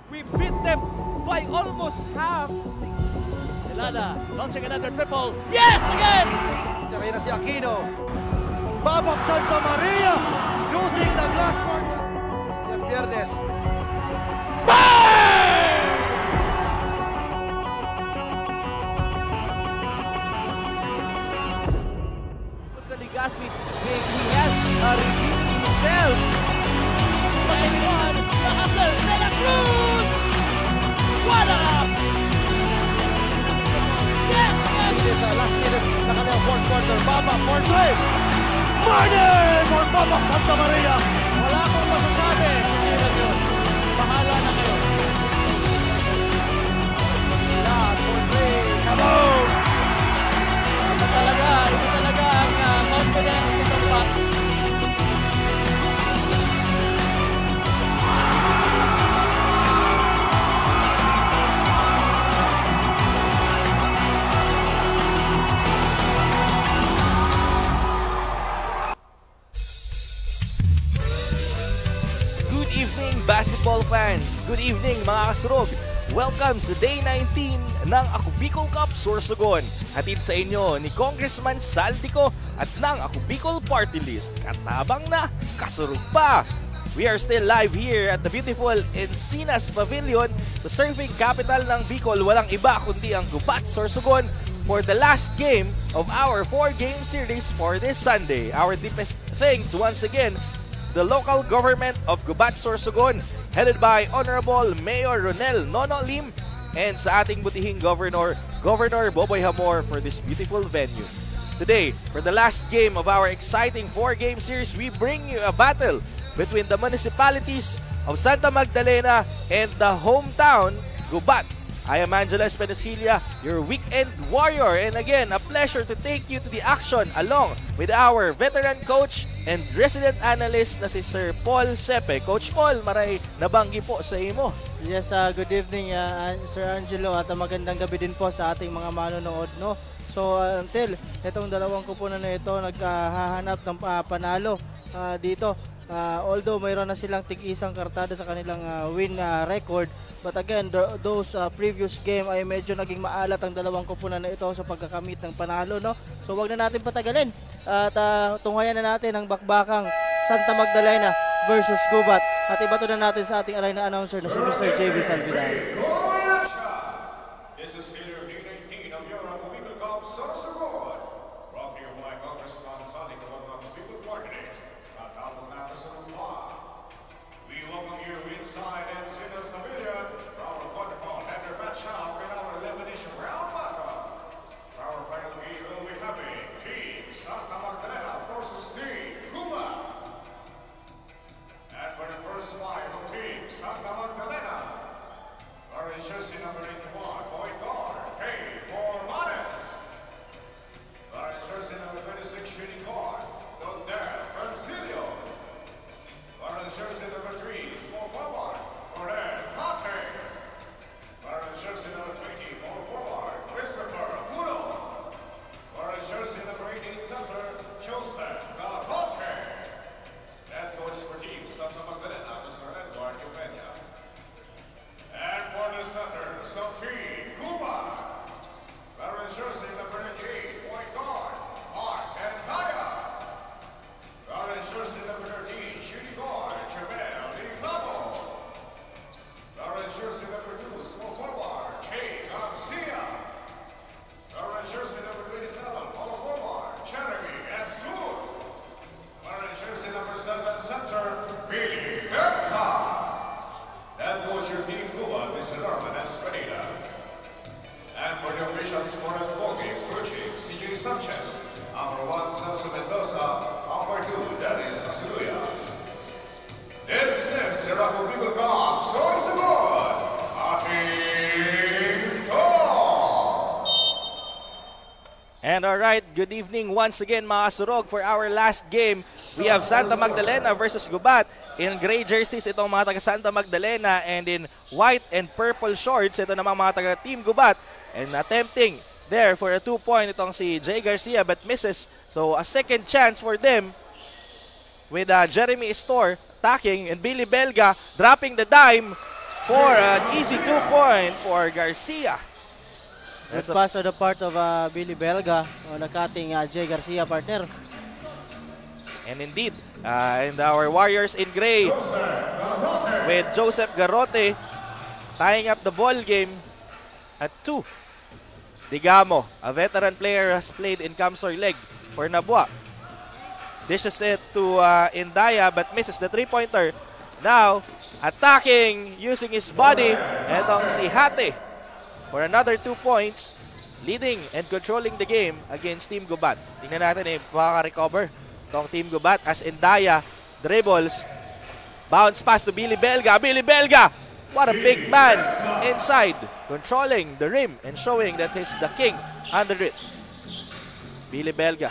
We beat them by almost half. Celada launching another triple. Yes, again! Terena si Aquino. Babap Santa Maria using the glass court. Si Jeff Viernes. Bang! Sa Ligaspi, he has redeemed himself. Anyone, the hustler, Santa Cruz! What up? Yes! It is last minutes na kanilang fourth quarter. Babap for three. Martin for Babap Santa Maria. Wala akong masasabi. Hindi lang yun. Bahala na kayo. Lahat for three. Kaboom! Ito talaga ang confidence nitong pack. Good evening, basketball fans! Good evening, mga kasurog! Welcome sa Day 19 ng Ako Bicol Cup Sorsogon. Hatid sa inyo ni Congressman Saldico at ng Ako Bicol Party List. Katabang na, kasurog pa! We are still live here at the beautiful Encinas Pavilion sa surfing capital ng Bicol. Walang iba kundi ang Gubat Sorsogon for the last game of our 4-game series for this Sunday. Our deepest thanks once again the local government of Gubat Sorsogon headed by Honorable Mayor Ronel Nono Lim and sa ating butihing Governor Boboy Hamor for this beautiful venue. Today, for the last game of our exciting 4-game series, we bring you a battle between the municipalities of Santa Magdalena and the hometown Gubat. I am Angela Espinosilia, your weekend warrior, and again, a pleasure to take you to the action along with our veteran coach and resident analyst na si Sir Paul Sepe. Coach Paul, maray nabanggi po sa imo. Yes, good evening Sir Angelo at magandang gabi din po sa ating mga manonood, no. So until itong dalawang kupunan na ito naghahanap ng panalo dito. Although mayroon na silang tig-isang kartada sa kanilang win record, but again, those previous game ay medyo naging maalat ang dalawang kupunan na ito sa pagkakamit ng panalo, no? So wag na natin patagalin at tunghayan na natin ang bakbakang Santa Magdalena versus Gubat. At ibato na natin sa ating arena announcer na si Mr. JV Salvidal. This is Theater D19 of your Ako Bicol Cup Sorsogon. Brought to you by Congressman Saldico of Ako Bicol Party List. At Apple Natas of we welcome you inside Encinas Pavilion for our wonderful header match out in our elimination round battle. For our final game will be having Team Santa Magdalena versus Team Gubat. And for the first fight of Team Santa Magdalena, wearing jersey number 81, point guard, K. Formanes. Wearing jersey number 26, shooting guard, Dondel Francilio. Wearing jersey number 3, small forward, Oren Hate. Wearing jersey number 20, small forward, Christopher Puno. Wearing jersey number 18, center, Joseph Garbote. Head coach for Team Santa Magdalena, Mr. Edward Eugenia. And for the center, so Team Gubat. Wearing jersey number 98, point guard, Mark Encaya. Wearing jersey number 13, shooting guard, Jamel Niclavo. Wearing jersey number 2, small forward, Jay Garcia. Wearing jersey number 27, power forward, Jeremy Estur. Wearing jersey number 7, center, Billy Berka. That goes your Team Gubat, Mr. Norman Espanida. And for the officials for us ballgame, crew chief, CJ Sanchez. Number 1, Celso Mendoza. Number 2, Dennis Asuluya. This is the Ako Bicol Cup Sorsogon. Ating Talk! And alright, good evening once again mga kasurog. For our last game, we have Santa Magdalena versus Gubat. In gray jerseys, itong mga taga Santa Magdalena, and in white and purple shorts, ito namang mga taga Team Gubat. And attempting there for a 2-point itong si Jay Garcia but misses. So a second chance for them with Jeremy Estor attacking and Billy Belga dropping the dime. for an easy 2-point for Garcia. Good pass on the part of Billy Belga on the cutting Jay Garcia, partner. And indeed, and our Warriors in gray with Joseph Garrote tying up the ball game at 2. Digamo, a veteran player, has played in Camsoy leg for Nabua. Dishes it to Indaya but misses the 3-pointer. Now, attacking using his body, etong si Hate for another 2 points, leading and controlling the game against Team Gubat. Tingnan natin if makaka-recover itong Team Gubat as Indaya dribbles. Bounce pass to Billy Belga. Billy Belga! What a big man inside, controlling the rim and showing that he's the king under it. Billy Belga.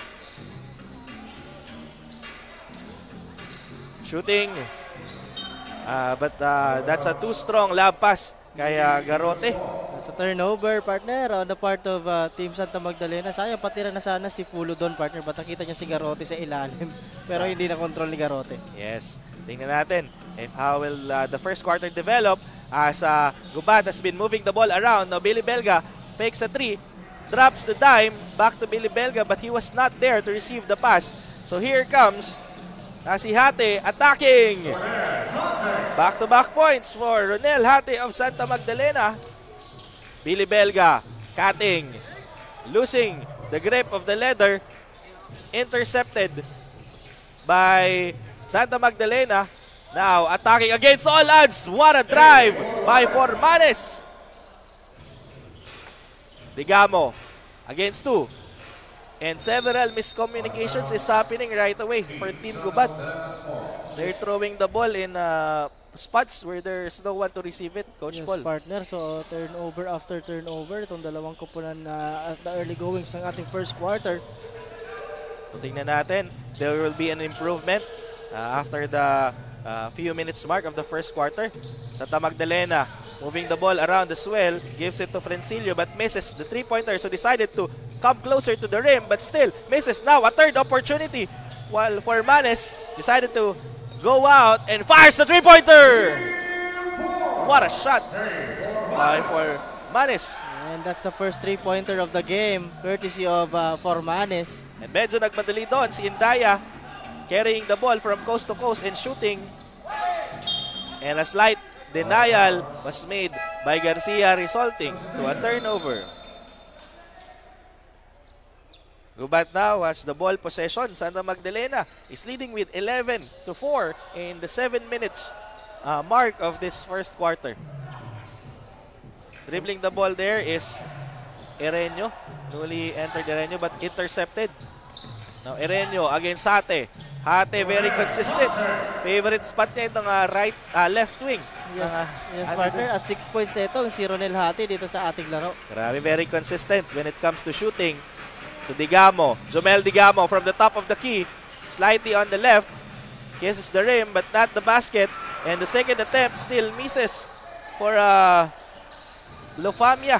Shooting. But that's a too strong lob pass kay Garrote. That's a turnover, partner, on the part of Team Santa Magdalena. Sayang, patira na sana si Fulo doon, partner. Ba't nakita niya si Garrote sa ilalim? Pero hindi na control ni Garrote. Yes. Tingnan natin if how will the first quarter develop as Gubat has been moving the ball around. Now Billy Belga fakes a 3, drops the dime, back to Billy Belga, but he was not there to receive the pass. So here comes si Hate attacking. Back-to-back points for Ronel Hate of Santa Magdalena. Billy Belga cutting, losing the grip of the leather, intercepted by Santa Magdalena. Now attacking against all odds. What a drive by Formanes. Digamo against 2. And several miscommunications is happening right away for Team Gubat. They're throwing the ball in spots where there's no one to receive it, Coach Paul. Partner. So turnover after turnover. Itong dalawang kupunan at the early goings ng ating first quarter. Tingnan natin, there will be an improvement after the few minutes mark of the first quarter. Santa Magdalena moving the ball around as well, gives it to Francilio but misses the 3-pointer, so decided to come closer to the rim but still misses. Now a third opportunity while Formanes decided to go out and fires the 3-pointer. What a shot by Formanes. And that's the first 3-pointer of the game, courtesy of Formanes. And medyo nagmadali doon si Indaya, carrying the ball from coast to coast and shooting. And a slight denial was made by Garcia, resulting to a turnover. Gubat now has the ball possession. Santa Magdalena is leading with 11-4 in the 7 minutes mark of this first quarter. Dribbling the ball there is Erenio. Newly entered Erenio but intercepted. Now Erenio against Hate. Hate very consistent. Favorite spot niya itong left wing. Yes, partner. At 6 points na ito, si Ronel Hate dito sa ating laro. Grabe, very consistent when it comes to shooting. To Digamo. Jomel Digamo from the top of the key. Slightly on the left. Kisses the rim but not the basket. And the second attempt still misses for Lofamia.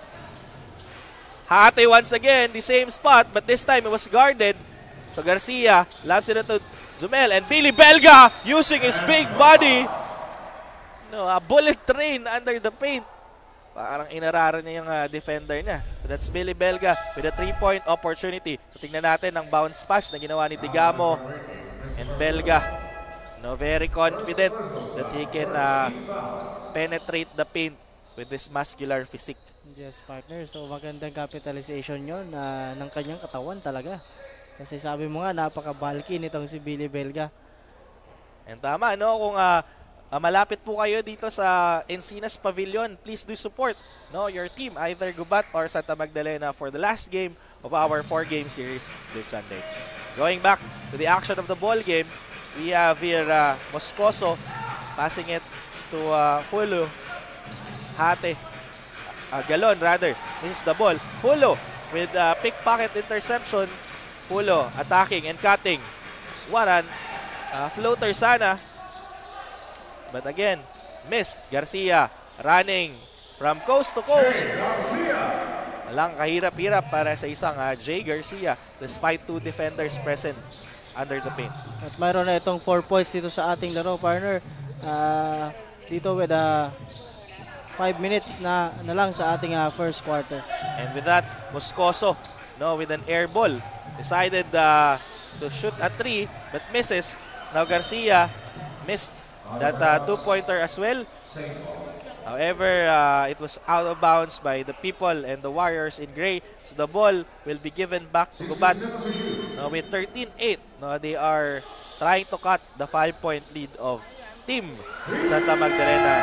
Hate once again, the same spot but this time it was guarded. So Garcia lobs it to Jomel and Billy Belga using his big body. A bullet train under the paint. Parang inarara niya yung defender niya. So that's Billy Belga with a 3-point opportunity. So tingnan natin ang bounce pass na ginawa ni Digamo and Belga. Very confident that he can penetrate the paint with this muscular physique. Yes, partner. So magandang capitalization yun ng kanyang katawan talaga. Kasi sabi mo nga, napaka-bulky nitong si Billy Belga. And tama, no? Kung malapit po kayo dito sa Encinas Pavilion, please do support your team, either Gubat or Santa Magdalena for the last game of our 4-game series this Sunday. Going back to the action of the ball game, we have here Moscoso passing it to Fulo. Hate. Galon, rather. This is the ball. Fulo with pickpocket interception. Fulo attacking and cutting. What an floater sana. But again, missed. Garcia running from coast to coast. Walang kahirap-hirap para sa isang Jay Garcia despite 2 defenders present under the paint. At mayroon na itong 4 points dito sa ating laro, partner. dito with 5 minutes na lang sa ating first quarter. And with that, Moscoso, no, with an air ball, decided to shoot a 3 but misses. Now Garcia missed that 2-pointer as well. However, it was out of bounds by the people and the Warriors in gray. So the ball will be given back to Gubat. Now with 13-8, no, they are trying to cut the 5-point lead of Team Santa Magdalena.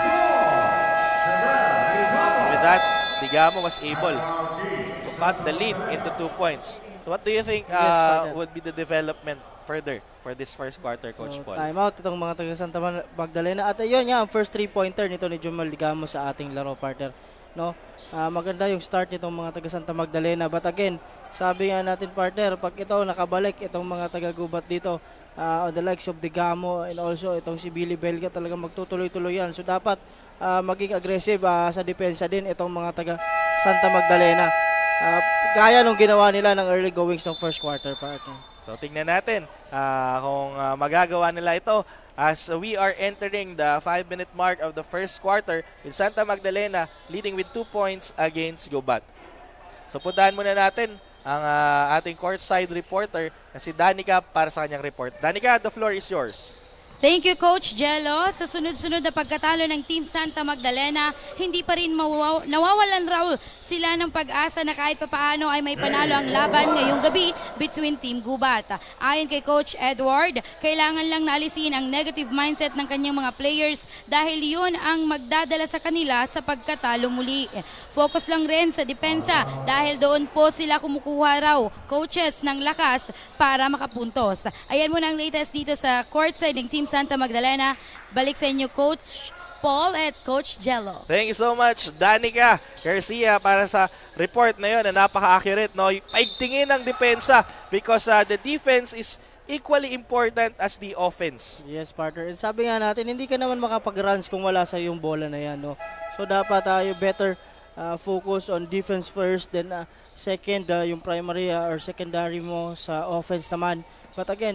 With that, Digamo was able to cut the lead into 2 points. So what do you think would be the development further for this first quarter, Coach Paul? Time out itong mga taga Santa Magdalena. At ayun nga, ang first 3-pointer nito ni Jumal Digamo sa ating laro, partner. No? Maganda yung start nitong mga taga Santa Magdalena. But again, sabi nga natin, partner, pag ito nakabalik itong mga taga Gubat dito, on the likes of Digamo and also itong si Billy Belga, talagang magtutuloy-tuloy yan. So dapat maging aggressive sa depensa din itong mga taga Santa Magdalena. Gaya nung ginawa nila ng early goings ng first quarter, partner. So tingnan natin kung magagawa nila ito as we are entering the 5-minute mark of the first quarter with Santa Magdalena leading with 2 points against Gubat. So puntahan muna natin ang ating courtside reporter na si Danica para sa kanyang report. Danica, the floor is yours. Thank you, Coach Jello. Sa sunod-sunod na pagkatalo ng Team Santa Magdalena, hindi pa rin nawawalan raw sila ng pag-asa na kahit papaano ay may panalo ang laban ngayong gabi between Team Gubat. Ayon kay Coach Edward, kailangan lang naalisin ang negative mindset ng kanyang mga players dahil yun ang magdadala sa kanila sa pagkatalo muli. Focus lang rin sa depensa dahil doon po sila kumukuha raw coaches ng lakas para makapuntos. Ayan muna ang latest dito sa courtside ng Team Santa Magdalena. Balik sa inyo, Coach Paul at Coach Jello. Thank you so much, Danica Garcia, para sa report na yun na napaka-accurate. No? Paigtingin ang depensa because the defense is equally important as the offense. Yes, partner. And sabi nga natin, hindi ka naman makapag-runs kung wala sa yung bola na yan. No? So dapat you better focus on defense first, then second, yung primary or secondary mo sa offense naman. But again,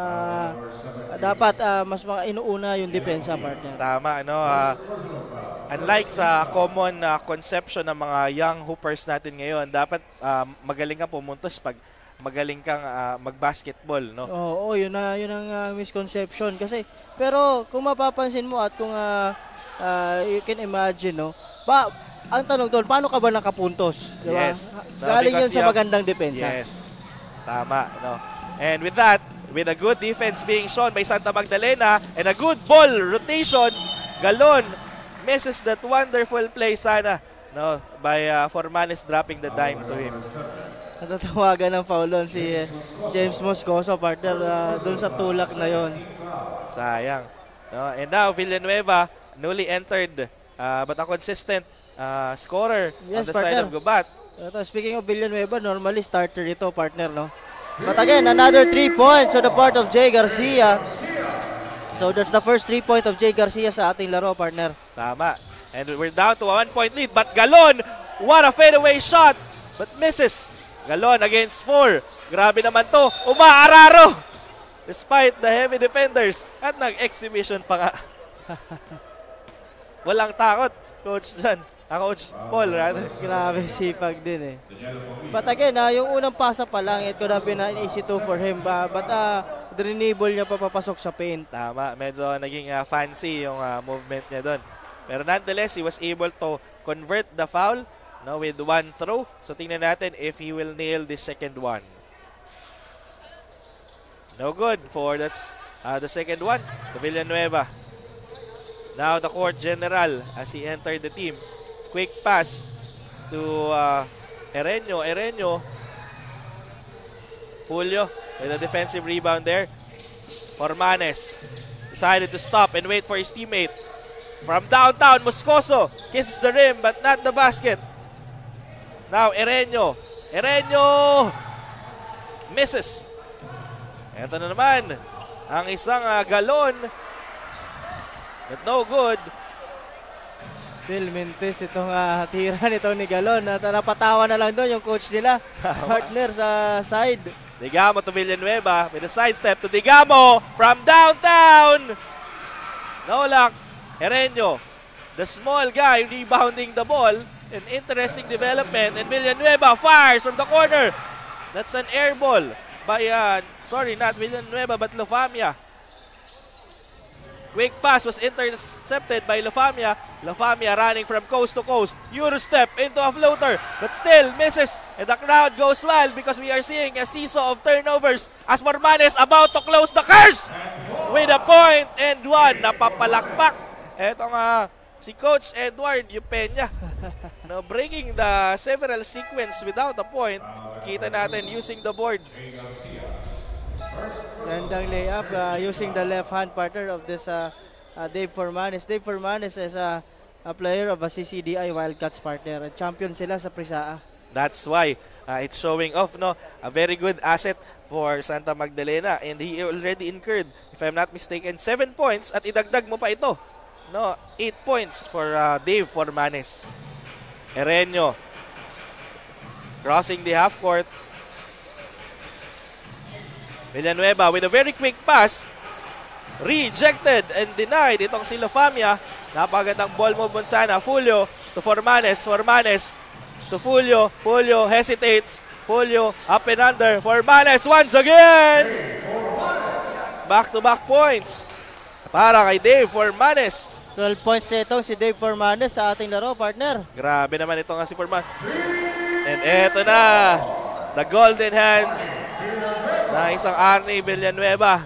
dapat mas inuuna yung depensa, partner. Tama, no? Unlike sa common conception ng mga young hoopers natin ngayon, dapat magaling kang pumuntos pag magaling kang mag-basketball, no? Oo, yun ang misconception kasi. Pero kung mapapansin mo at kung you can imagine, no? Ang tanong doon, paano ka ba nakapuntos? Diba? Yes. No, galing yun sa magandang depensa. Yes. Tama, no? And with that, with a good defense being shown by Santa Magdalena and a good ball rotation, Galon misses that wonderful play sana, no, by Formanes dropping the dime to him. Natatawagan ng foul on si James Moscoso, partner, doon sa tulak na yon. Sayang. No? And now Villanueva, newly entered but a consistent scorer on the side of Gubat. Speaking of Villanueva, normally starter ito, partner, no? But again, another 3 points on the part of Jay Garcia. So that's the first 3 point of Jay Garcia sa ating laro, partner. Tama. And we're down to a 1-point lead. But Galon, what a fadeaway shot. But misses. Galon against 4. Grabe naman to. Umaararo. Despite the heavy defenders. At nag-exhibition pa nga. Walang takot, Coach John. Coach Paul, rather. Grabe, sipag din eh. But again, yung unang pasa pa lang, it could have been an easy 2 for him. But drinable niya papapasok sa paint. Tama, medyo naging fancy yung movement niya doon. Pero nonetheless, he was able to convert the foul, no, with one throw. So tingnan natin if he will nail the second one. No good for that's the second one. So Villanueva. Now the court general as he entered the team. Quick pass to Ereño. Julio with a defensive rebound there. Formanes decided to stop and wait for his teammate. From downtown, Moscoso kisses the rim but not the basket. Now Ereño misses. Ito na naman ang isang Galon but no good. Phil Mintes, itong tira nito ni Galon. Napatawa na lang doon yung coach nila. Partner sa side. Digamo to Villanueva with a sidestep to Digamo from downtown. No luck. Hereño, the small guy rebounding the ball. An interesting development. And Villanueva fires from the corner. That's an air ball by, sorry, not Villanueva, but Lofamia. Quick pass was intercepted by Lofamia. Lofamia running from coast to coast. Eurostep into a floater, but still misses. And the crowd goes wild because we are seeing a seesaw of turnovers as Formanes about to close the curse with a point and one. Napapalakpak. Etong si Coach Edward Upenya. No, breaking the several sequence without a point. Kita natin using the board. Gandang layup using the left hand partner of this Dave Formanes. Dave Formanes is a player of a CCDI Wildcats partner. Champion sila sa Prisaa. That's why it's showing off, no, a very good asset for Santa Magdalena, and he already incurred, if I'm not mistaken, 7 points at idagdag mo pa ito. No, 8 points for Dave Formanes. Hereño crossing the half court. Villanueva with a very quick pass. Rejected and denied itong si Lofamia. Napagandang ball move sana. Fulio to Formanes. Formanes to Fulio. Fulio hesitates. Fulio up and under. Formanes once again. Back-to-back points para kay Dave Formanes. 12 points na itong si Dave Formanes sa ating laro, partner. Grabe naman ito nga si Formanes. And eto na, the golden hands na isang Arnie Villanueva.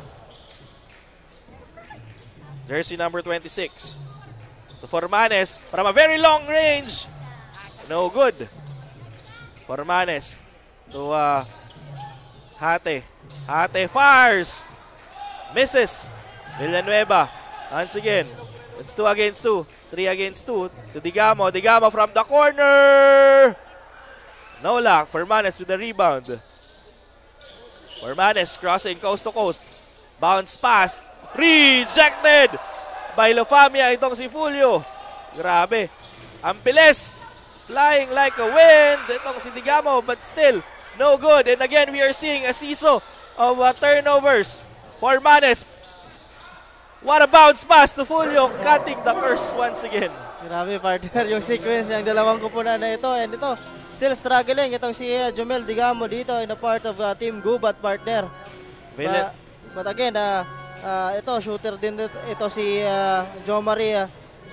Jersey number 26. To Formanes from a very long range. No good. Formanes to Hate. Hate fires. Misses. Villanueva. Once again. It's 2 against 2. 3 against 2. To Digamo. Digamo from the corner. No luck. Formanes with the rebound. Formanes crossing coast to coast. Bounce pass. Rejected by Lofamia itong si Fulio. Grabe. Ang bilis. Flying like a wind itong si Digamo, but still no good. And again, we are seeing a seesaw of turnovers. Formanes. What a bounce pass to Fulio, cutting the curse once again. Grabe, partner, yung sequence ng dalawang kupunan na ito. And ito, still struggling itong si Jomel Digamo dito in a part of Team Gubat, partner. But again, ito, shooter din ito si Jo Maria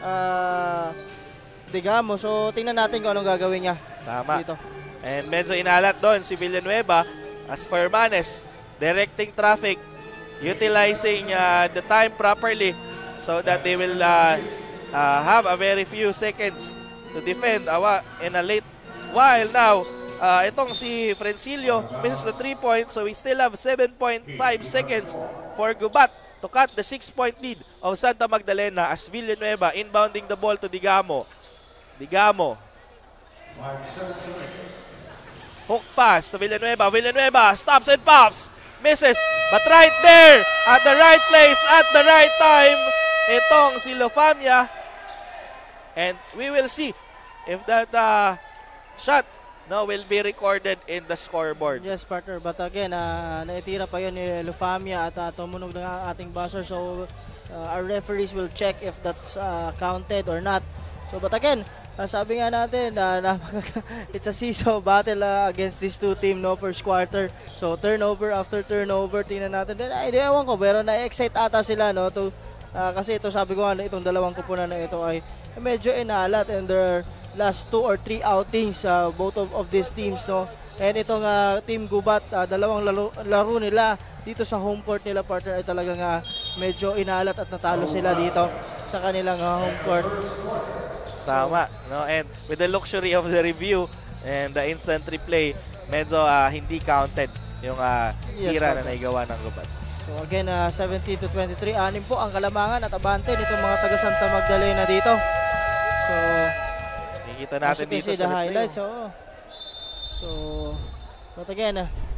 Digamo. So, tingnan natin kung anong gagawin niya. Tama. Dito. And medyo inalat doon si Villanueva as Formanes directing traffic, utilizing the time properly so that they will have a very few seconds to defend in a late while now. Itong si Frencilio misses the 3 points, so we still have 7.5 seconds for Gubat to cut the 6-point lead of Santa Magdalena as Villanueva inbounding the ball to Digamo. Digamo. Hook pass to Villanueva. Villanueva stops and pops. Misses. But right there, at the right place, at the right time, itong si Lofamia. And we will see if that shot will be recorded in the scoreboard. Yes, partner. But again, naitira pa yun ni Lofamia at tumunog na ang ating buzzer. So, our referees will check if that's counted or not. So, but again, sabi nga natin, it's a seesaw battle against these two teams, no, first quarter. So, turnover after turnover, tingnan natin. Ay, di ewan ko, pero na-excite ata sila, no, kasi ito, sabi ko nga, itong dalawang kupunan na ito ay medyo inalat in their last 2 or 3 outings, both of these teams, no. And itong Team Gubat, dalawang laro nila dito sa home court nila, partner, ay talagang medyo inalat at natalo sila dito sa kanilang home court. Tama, no? And with the luxury of the review and the instant replay, medyo hindi counted yung tira na naigawa ng Gubat. So again, 17-23, 6 po ang kalamangan at abante nitong mga taga Santa Magdalena dito. So, nakikita natin dito sa replay. Highlights, so, but again,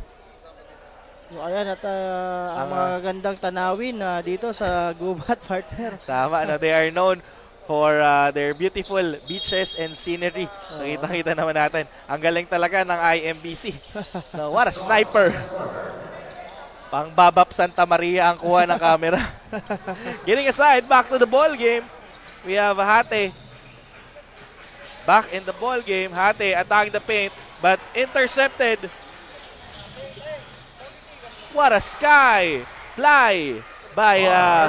ayan at ang mga gandang tanawin dito sa Gubat, partner. Tama, no? They are known for their beautiful beaches and scenery. Nakita-kita naman natin. Ang galing talaga ng IMBC. So, what a sniper. Pang Babap Santa Maria ang kuha ng camera. Getting aside, back to the ball game. we have Hate back in the ball game. Hate attacking the paint, but intercepted. What a sky fly by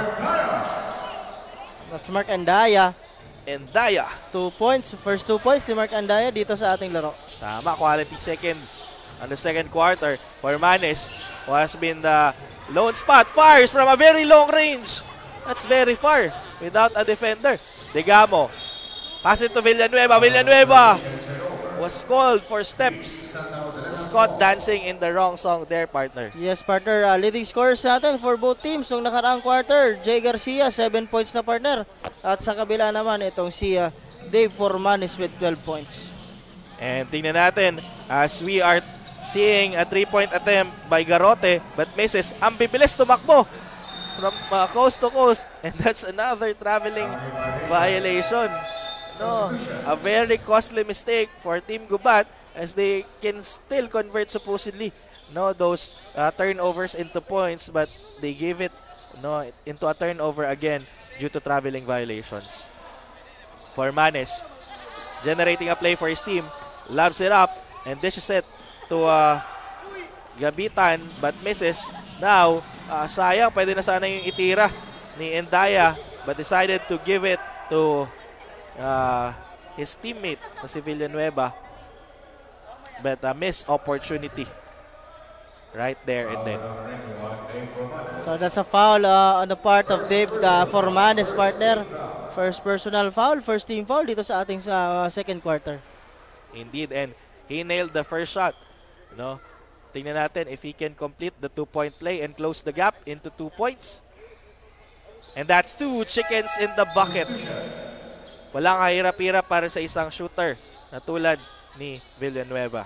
That's Mark Andaya. Endaya. 2 points. First 2 points ni Mark Andaya dito sa ating laro. Tama, quality seconds on the second quarter for Manes, who has been the lone spot. Fires from a very long range. That's very far without a defender. Degamo. Pass it to Villanueva. Villanueva was called for steps. Was caught dancing in the wrong song there, partner. Yes, partner. Leading scorers natin for both teams nung nakaraang quarter. Jay Garcia, 7 points na partner. At sa kabila naman, itong si Dave Formanes with 12 points. And tingnan natin as we are seeing a 3-point attempt by Garote but misses. Ang bibilis tumakbo from coast to coast. And that's another traveling violation. No, a very costly mistake for Team Gubat as they can still convert supposedly those turnovers into points, but they give it into a turnover again due to traveling violations. For Manes, generating a play for his team, lobs it up and dishes it to Gabitan but misses. Now, sayang, pwede na sana yung itira ni Endaya but decided to give it to his teammate na si Villanueva, but a missed opportunity right there and then. So that's a foul on the part of Dave Formanes, partner. First personal foul, first team foul dito sa ating second quarter. Indeed, and he nailed the first shot. Tingnan natin if he can complete the 2-point play and close the gap into 2 points. And that's 2 chickens in the bucket. Walang kahirap-hirap para sa isang shooter na tulad ni Villanueva.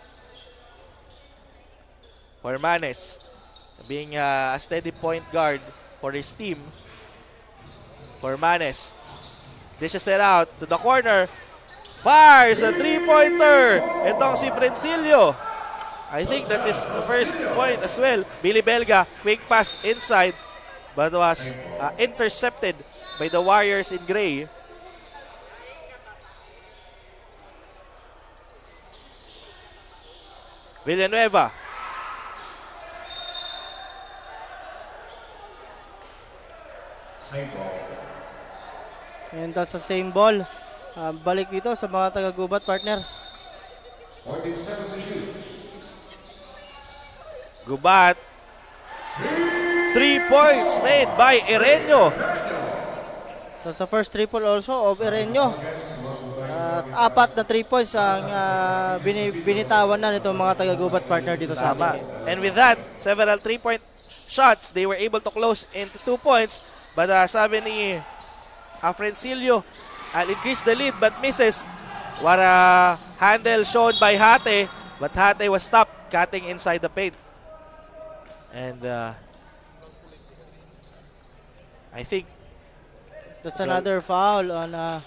Formanes being a steady point guard for his team. Formanes dishes it out to the corner. Fires a 3-pointer. Itong si Frencilio. I think that's his first point as well. Billy Belga, quick pass inside but was intercepted by the Warriors in gray. Villanueva. And that's the same ball. Balik dito sa mga taga-Gubat, partner. Gubat. 3 points made by Ereño. That's the first triple also of Ereño. At 4 na 3 points ang binitawan na nitong mga taga-Gubat, partner, dito sa atin. And with that, several 3-point shots, they were able to close into 2 points. But sabi ni Frencilio, I'll increase the lead but misses. What a handle shown by Hate, but Hate was stopped cutting inside the paint. And I think that's another foul on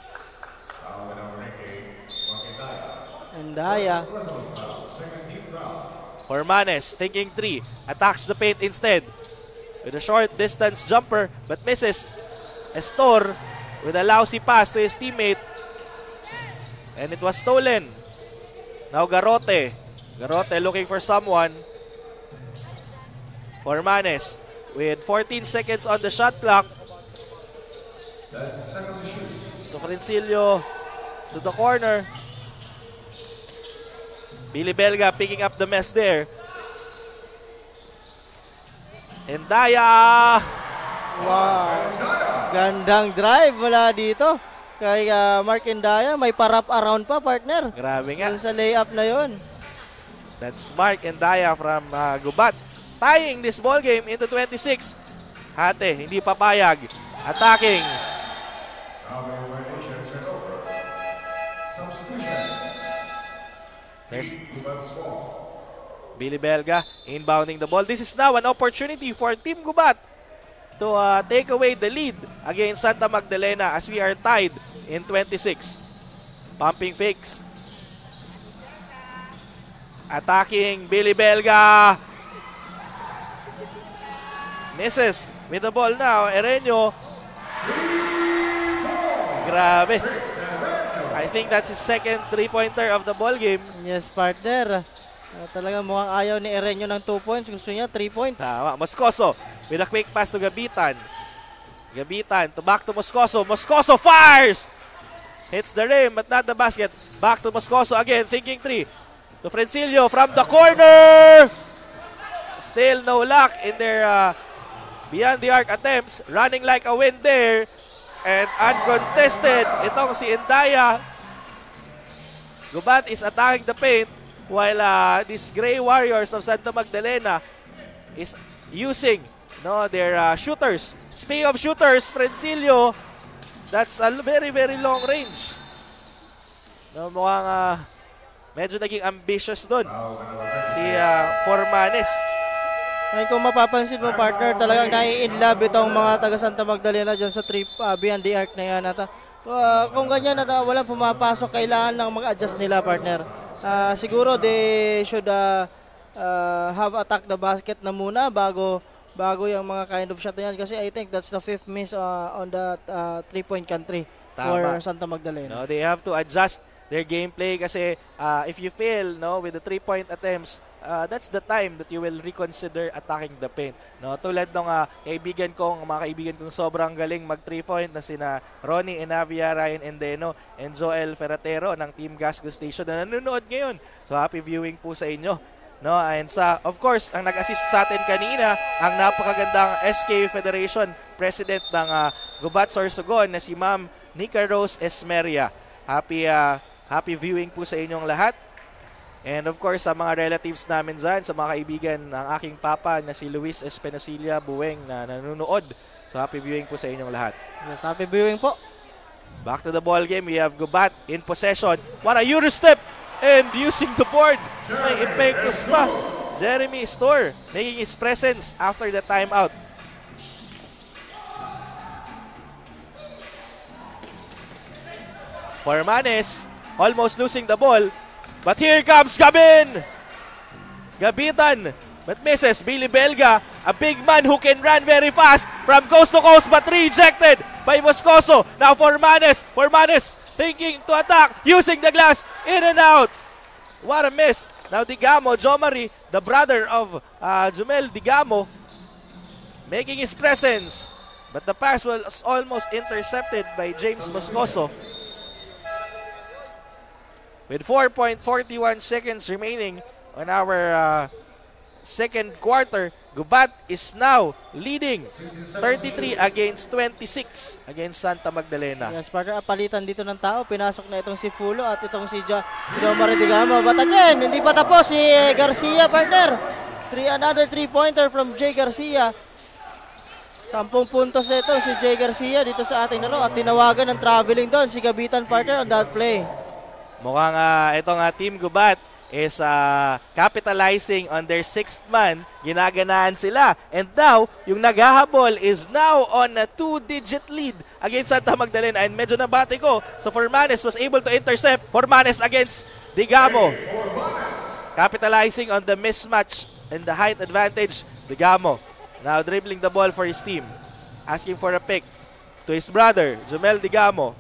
Endaya. Formanes thinking 3, attacks the paint instead with a short distance jumper but misses. Estor with a lousy pass to his teammate and it was stolen. Now Garote. Garote looking for someone. Formanes with 14 seconds on the shot clock. To Frencilio to the corner. Billy Belga picking up the mess there. Endaya. Wow. Gandang drive mula dito kay Mark Endaya. May pa-wrap around pa, partner. Grabe nga. Sa layup na yon. That's Mark Endaya from Gubat. Tying this ball game into 26. Hate, hindi papayag. Attacking. There's Billy Belga inbounding the ball. This is now an opportunity for Team Gubat to take away the lead against Santa Magdalena as we are tied in 26. Pumping fakes. Attacking Billy Belga. Misses with the ball now. Ereño. Grabe. I think that's his second 3-pointer of the ball game. Yes, partner. Talagang mukhang ayaw ni Erenyo ng 2 points. Gusto niya 3 points. Tama. Moscoso with a quick pass to Gabitan. Gabitan to back to Moscoso. Moscoso fires! Hits the rim but not the basket. Back to Moscoso again, thinking 3. To Frencilio from the corner! Still no luck in their beyond the arc attempts. Running like a wind there. And uncontested, itong si Indaya. Gubat is attacking the paint while these Gray Warriors of Santa Magdalena is using their shooters. Speaking of shooters, Frencilio, that's a very, very long range. Mukhang medyo naging ambitious doon si Formanes. Ay, kung mapapansin mo, partner, talagang nai-inlove itong mga taga Santa Magdalena dyan sa beyond the arc na yan. At, kung ganyan na walang pumapasok, kailangan lang mag-adjust nila, partner. Siguro they should have attacked the basket na muna bago yung mga kind of shot na yan. Kasi I think that's the 5th miss on the 3-point country for Santa Magdalena. No, they have to adjust their gameplay kasi if you fail with the 3-point attempts, that's the time that you will reconsider attacking the paint. Tulad ng mga kaibigan kong sobrang galing mag 3-point na sina Ronnie Enavia, Ryan Endeno, and Joel Ferratero ng Team Gasco Station na nanonood ngayon. So happy viewing po sa inyo. And of course, ang nag-assist sa atin kanina, ang napakagandang SK Federation President ng Gubat Sorsogon na si Ma'am Nika Rose Esmeria. Happy viewing po sa inyong lahat. And of course, sa mga relatives namin dyan, sa mga kaibigan ng aking papa na si Luis Espinosilia Bueng na nanonood. So happy viewing po sa inyong lahat. Yes, happy viewing po. Back to the ball game, we have Gubat in possession. What a Eurostep! And using the board. May impetus pa. Jeremy Store making his presence after the timeout. Formanes almost losing the ball. But here comes Gabin! Gabitan, but misses. Billy Belga, a big man who can run very fast from coast to coast but rejected by Moscoso. Now Formanes thinking to attack, using the glass, in and out. What a miss. Now Digamo, Jomari, the brother of Jumel Digamo, making his presence. But the pass was almost intercepted by James Moscoso. With 4.41 seconds remaining on our second quarter, Gubat is now leading 33 against 26 against Santa Magdalena. Yes, partner, palitan dito ng tao. Pinasok na itong si Fulo at itong si Jomari Digamo. But again, hindi pa tapos si Garcia, partner. Another 3-pointer from Jay Garcia. 10 puntos ito si Jay Garcia dito sa ating laro. At tinawagan ng traveling doon si Gabitan, partner, on that play. Mukhang itong Team Gubat is capitalizing on their 6th man. Ginaganaan sila. And now, yung naghahabol is now on a 2-digit lead against Santa Magdalena. And medyo nabati ko. So Formanes was able to intercept. Formanes against Digamo. Capitalizing on the mismatch and the height advantage. Digamo now dribbling the ball for his team. Asking for a pick to his brother, Jumel Digamo.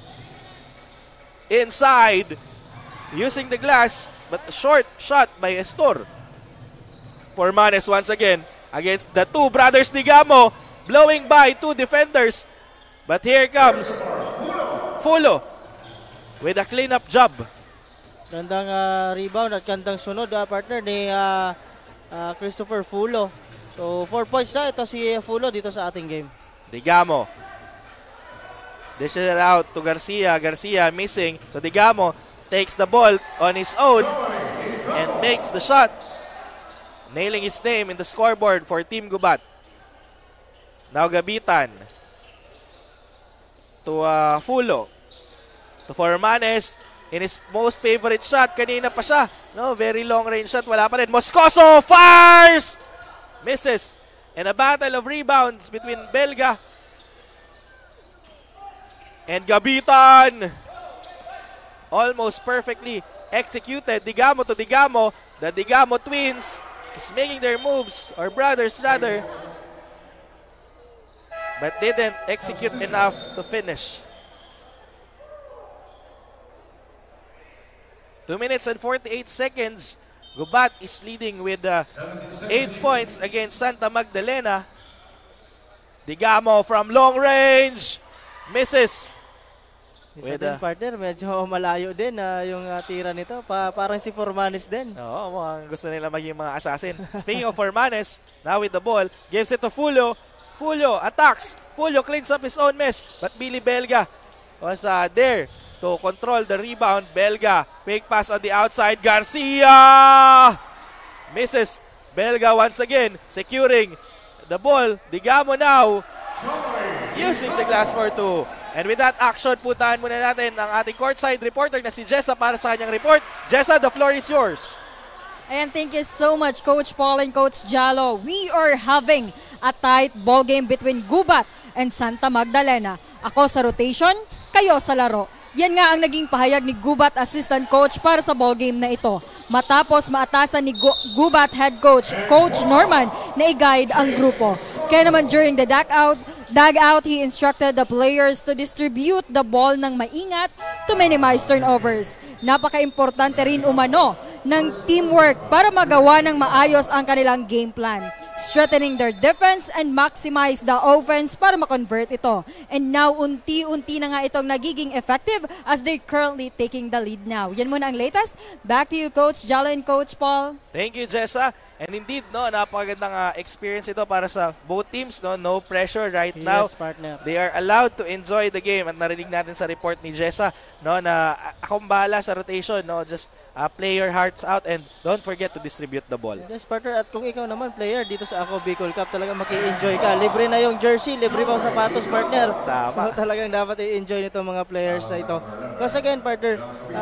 Inside, using the glass, but a short shot by Estor. Formanes once again against the two brothers Digamo, blowing by 2 defenders. But here comes Fulo with a cleanup job. Gandang rebound at gandang sunod, partner, ni Christopher Fulo. So 4 points na ito si Fulo dito sa ating game. Digamo dishes it out to Garcia. Garcia missing. So Digamo takes the ball on his own and makes the shot. Nailing his name in the scoreboard for Team Gubat. Now Gabitan to Fulo. To Formanes in his most favorite shot. Kanina pa siya. No, very long range shot. Wala pa rin. Moscoso fires! Misses. And a battle of rebounds between Belga and Gabitan. Almost perfectly executed. Digamo to Digamo. The Digamo twins is making their moves, or brothers rather, but didn't execute enough to finish. 2 minutes and 48 seconds. Gubat is leading with 8 points against Santa Magdalena. Digamo from long range. Misses. Isa din, partner, medyo malayo din yung tira nito. Parang si Formanes din. Oo, mukhang gusto nila maging mga assassin. Speaking of Formanes, now with the ball, gives it to Fulio. Fulio attacks. Fulio cleans up his own mess. But Billy Belga was there to control the rebound. Belga, quick pass on the outside. Garcia! Misses. Belga once again, securing the ball. Digamo now, using the glass for 2. And with that action, puntahan muna natin ang ating courtside reporter na si Jessa para sa kanyang report. Jessa, the floor is yours. And thank you so much, Coach Paul and Coach Jalo. We are having a tight ball game between Gubat and Santa Magdalena. Ako sa rotation, kayo sa laro. Yan nga ang naging pahayag ni Gubat assistant coach para sa ball game na ito. Matapos maatasan ni Gubat head coach, Coach Norman, na i-guide ang grupo. Kaya naman during the dugout, he instructed the players to distribute the ball ng maingat to minimize turnovers. Napaka-importante rin umano ng teamwork para magawa ng maayos ang kanilang game plan, strengthening their defense and maximize the offense para ma-convert ito. And now, unti-unti na nga itong nagiging effective as they're currently taking the lead now. Yan muna ang latest. Back to you, Coach Jalo and Coach Paul. Thank you, Jessa. And indeed, no, napakagandang experience ito para sa both teams. No pressure right now. Yes, partner. They are allowed to enjoy the game. At narinig natin sa report ni Jessa, no, na akong bahala sa rotation. No, just play your hearts out and don't forget to distribute the ball. Yes, partner. At kung ikaw naman player dito sa Ako Bicol Cup, talagang maki-enjoy ka. Libre na yung jersey, libre pa ang sapatos, partner. Tama. So talagang dapat i-enjoy nito mga players na ito. Kasi again, partner,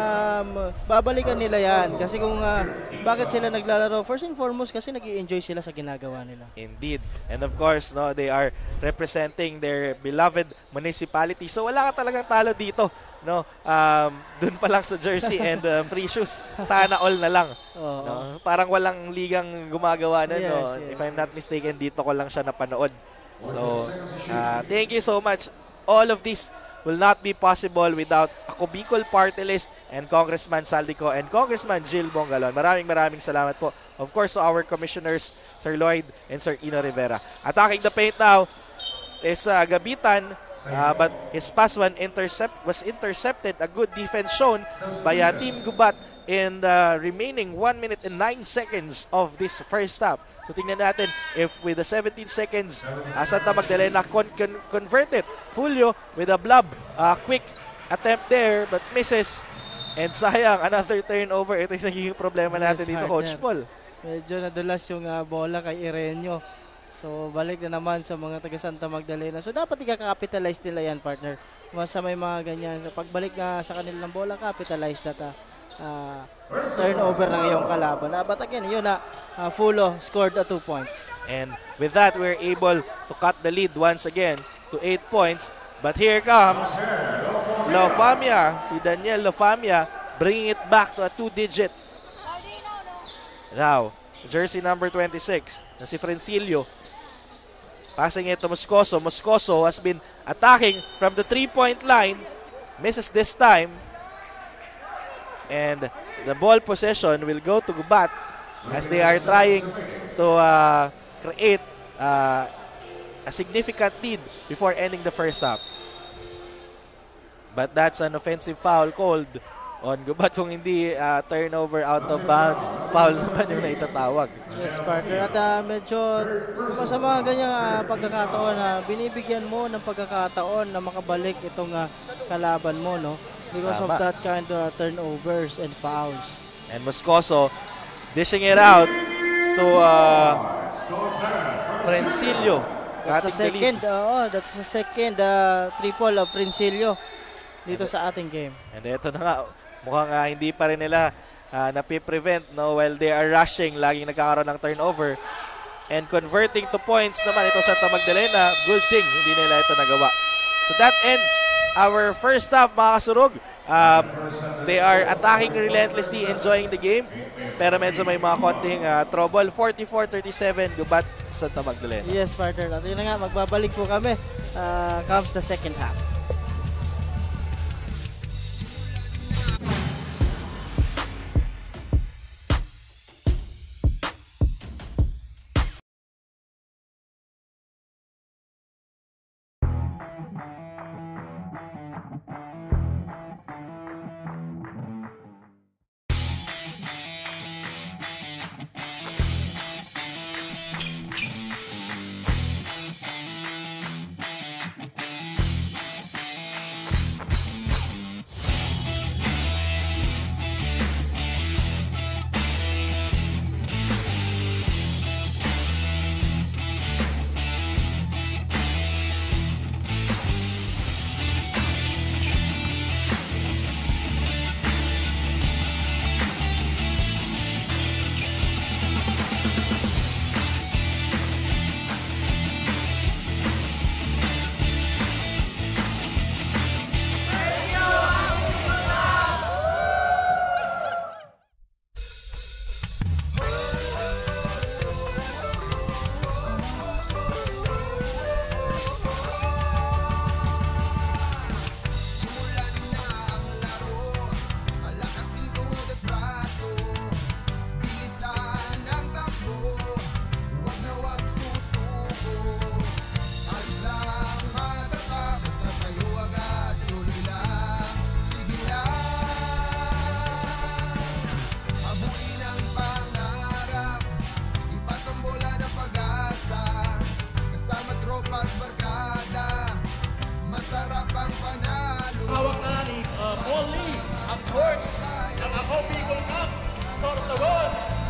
babalikan nila yan. Kasi kung bakit sila naglalaro, first and foremost, kasi nag-i-enjoy sila sa ginagawa nila. Indeed. And of course, no, they are representing their beloved municipality. So wala ka talagang talo dito. No, dun pa lang sa jersey and free shoes. Sana all na lang. No? Parang walang ligang gumagawa na. Yes, no? yes. If I'm not mistaken, dito ko lang siya napanood. So, thank you so much. All of this will not be possible without Ako Bicol Party List and Congressman Saldico and Congressman Jill Bongalon. Maraming salamat po. Of course, to our commissioners, Sir Lloyd and Sir Ino Rivera. Attacking the paint now is Gabitan, but his pass was intercepted. A good defense shown by Team Gubat in the remaining 1 minute and 9 seconds of this first half. So tingnan natin if with the 17 seconds, Santa Magdalena converted. Fulio with a blob, quick attempt there but misses. And sayang, another turnover. Ito yung nagiging problema natin dito, Coach Paul. Medyo nadulas yung bola kay Irenio. So, balik na naman sa mga taga Santa Magdalena. So, dapat i-capitalize nila yan, partner. Sa may mga ganyan. So, pagbalik na sa kanilang bola, capitalize na turnover ng iyong kalaban. But again, yun na, Fulio scored 2 points. And with that, we're able to cut the lead once again to 8 points. But here comes Lofamia, si Daniel Lofamia, bringing it back to a 2-digit. Now, jersey number 26, na si Frencilio. Passing it to Moscoso. Moscoso has been attacking from the 3-point line. Misses this time. And the ball possession will go to Gubat as they are trying to create a significant lead before ending the first half. But that's an offensive foul called on Gubat. Kung hindi turnover out of bounds, foul naman yung naitatawag. Yes, partner. At medyo sa mga ganyang pagkakataon na binibigyan mo ng pagkakataon na makabalik itong kalaban mo, no? Because of that kind of turnovers and fouls. And Moscoso dishing it out to Frencilio. That's the second triple of Frencilio dito sa ating game. And ito na nga, mukhang hindi pa rin nila napiprevent, no, while they are rushing, laging nagkakaroon ng turnover. And converting to points naman ito Santa Magdalena, good thing, hindi nila ito nagawa. So that ends our first half, mga kasurog. They are attacking relentlessly, enjoying the game. Pero medyo may mga konting trouble. 44-37, Gubat, Santa Magdalena. Yes, partner. At yun na nga, magbabalik po kami. Comes the second half. Ako Bicol Cup, Sorsogon.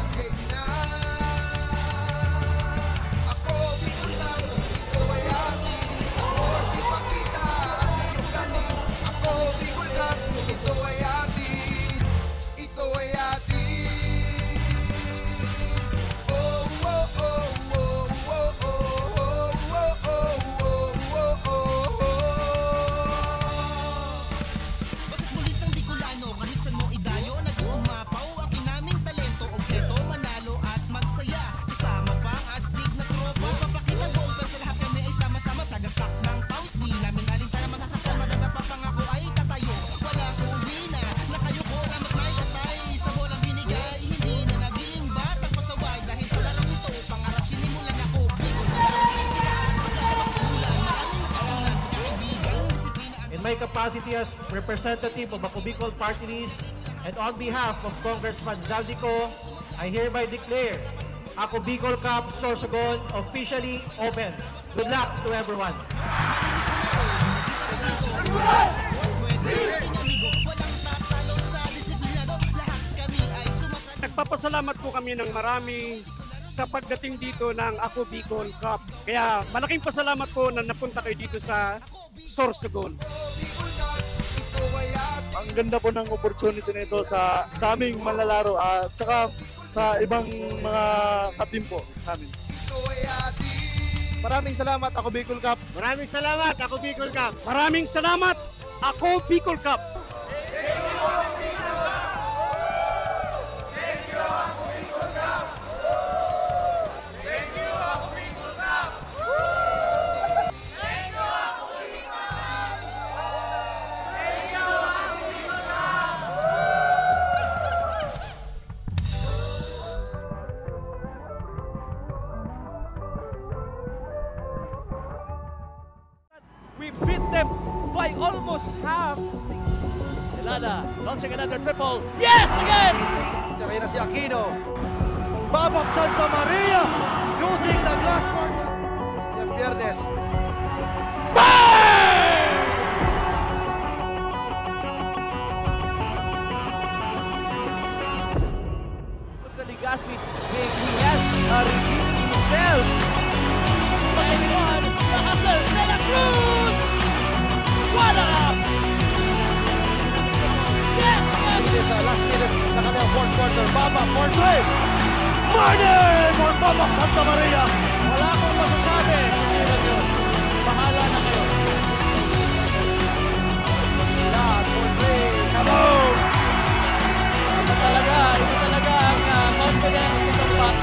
My capacity as representative of Ako Bicol Party List and on behalf of Congressman Zaldico, I hereby declare Ako Bicol Cup Sorsogon officially open. Good luck to everyone. Nagpapasalamat po kami ng marami sa pagdating dito ng Ako Bicol Cup. Kaya malaking pasalamat po na napunta kayo dito sa Sorsogon. Ang ganda po ng opportunity nito sa aming manlalaro at saka sa ibang mga katim po namin. Maraming salamat, Ako Bicol Cup. Maraming salamat, Ako Bicol Cup. Maraming salamat, Ako Bicol Cup. We beat them by almost half. Delana launching another triple. Yes, again! Terena si Aquino. Babap Santa Maria using the glass court. Si Jeff Viernes. Sa Legazpi, he has redeeming himself. Santa Cruz! What up? Yes! It is last minutes na kanilang fourth quarter. Babap for three. Money for Babap Santa Maria. Wala akong masasabi. Hindi lang yun. Bahala na kayo. Lahat for three. Kaboom! Ito talaga ang confidence ko sa pat.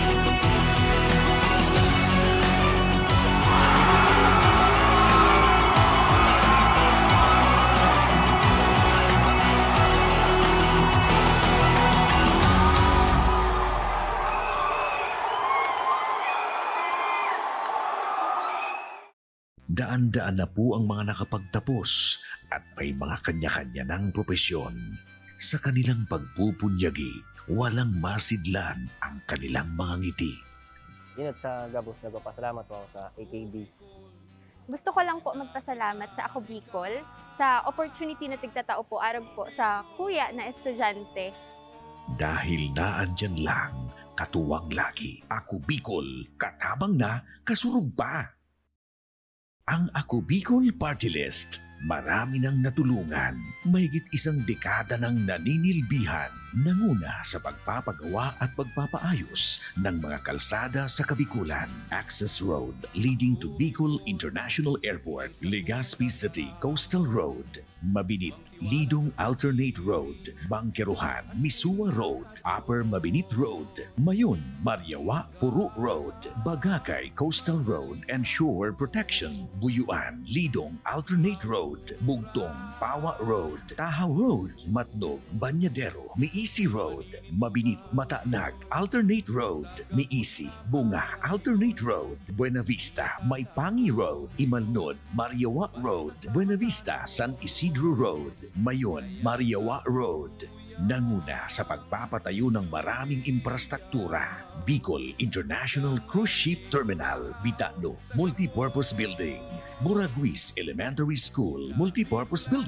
Daan-daan na po ang mga nakapagtapos at may mga kanya-kanya ng propesyon. Sa kanilang pagpupunyagi, walang masidlan ang kanilang mga ngiti. Inot sa Gabos, nagpapasalamat po ako sa AKB. Gusto ko lang po magpasalamat sa Ako Bicol sa opportunity na tigtatao po arag po sa kuya na estudyante. Dahil naandyan lang, katuwang lagi, Ako Bicol, katabang na, kasurug pa. Ang Ako Bicol Party List, marami nang natulungan, mahigit isang dekada ng naninilbihan, nanguna sa pagpapagawa at pagpapaayos ng mga kalsada sa Kabikulan. Access Road leading to Bicol International Airport, Legazpi City Coastal Road, Mabinit, Lidong Alternate Road, Bangkeruhan, Misua Road, Upper Mabinit Road, Mayon, Mariawa, Puro Road, Bagakay Coastal Road and Shore Protection, Buyuan, Lidong Alternate Road, Bugtong, Pawa Road, Tahaw Road, Matnog, Banyadero, Miisi Road, Mabinit, Matanag, Alternate Road, Miisi, Bunga, Alternate Road, Buena Vista, Maipangi Road, Imalnod, Mariawa Road, Buena Vista, San Isidro Road, Mayon, Mariawa Road. Nanguna sa pagpapatayo ng maraming infrastruktura. Bicol International Cruise Ship Terminal, Bitano, Multipurpose Building, Buraguis Elementary School, Multipurpose Building,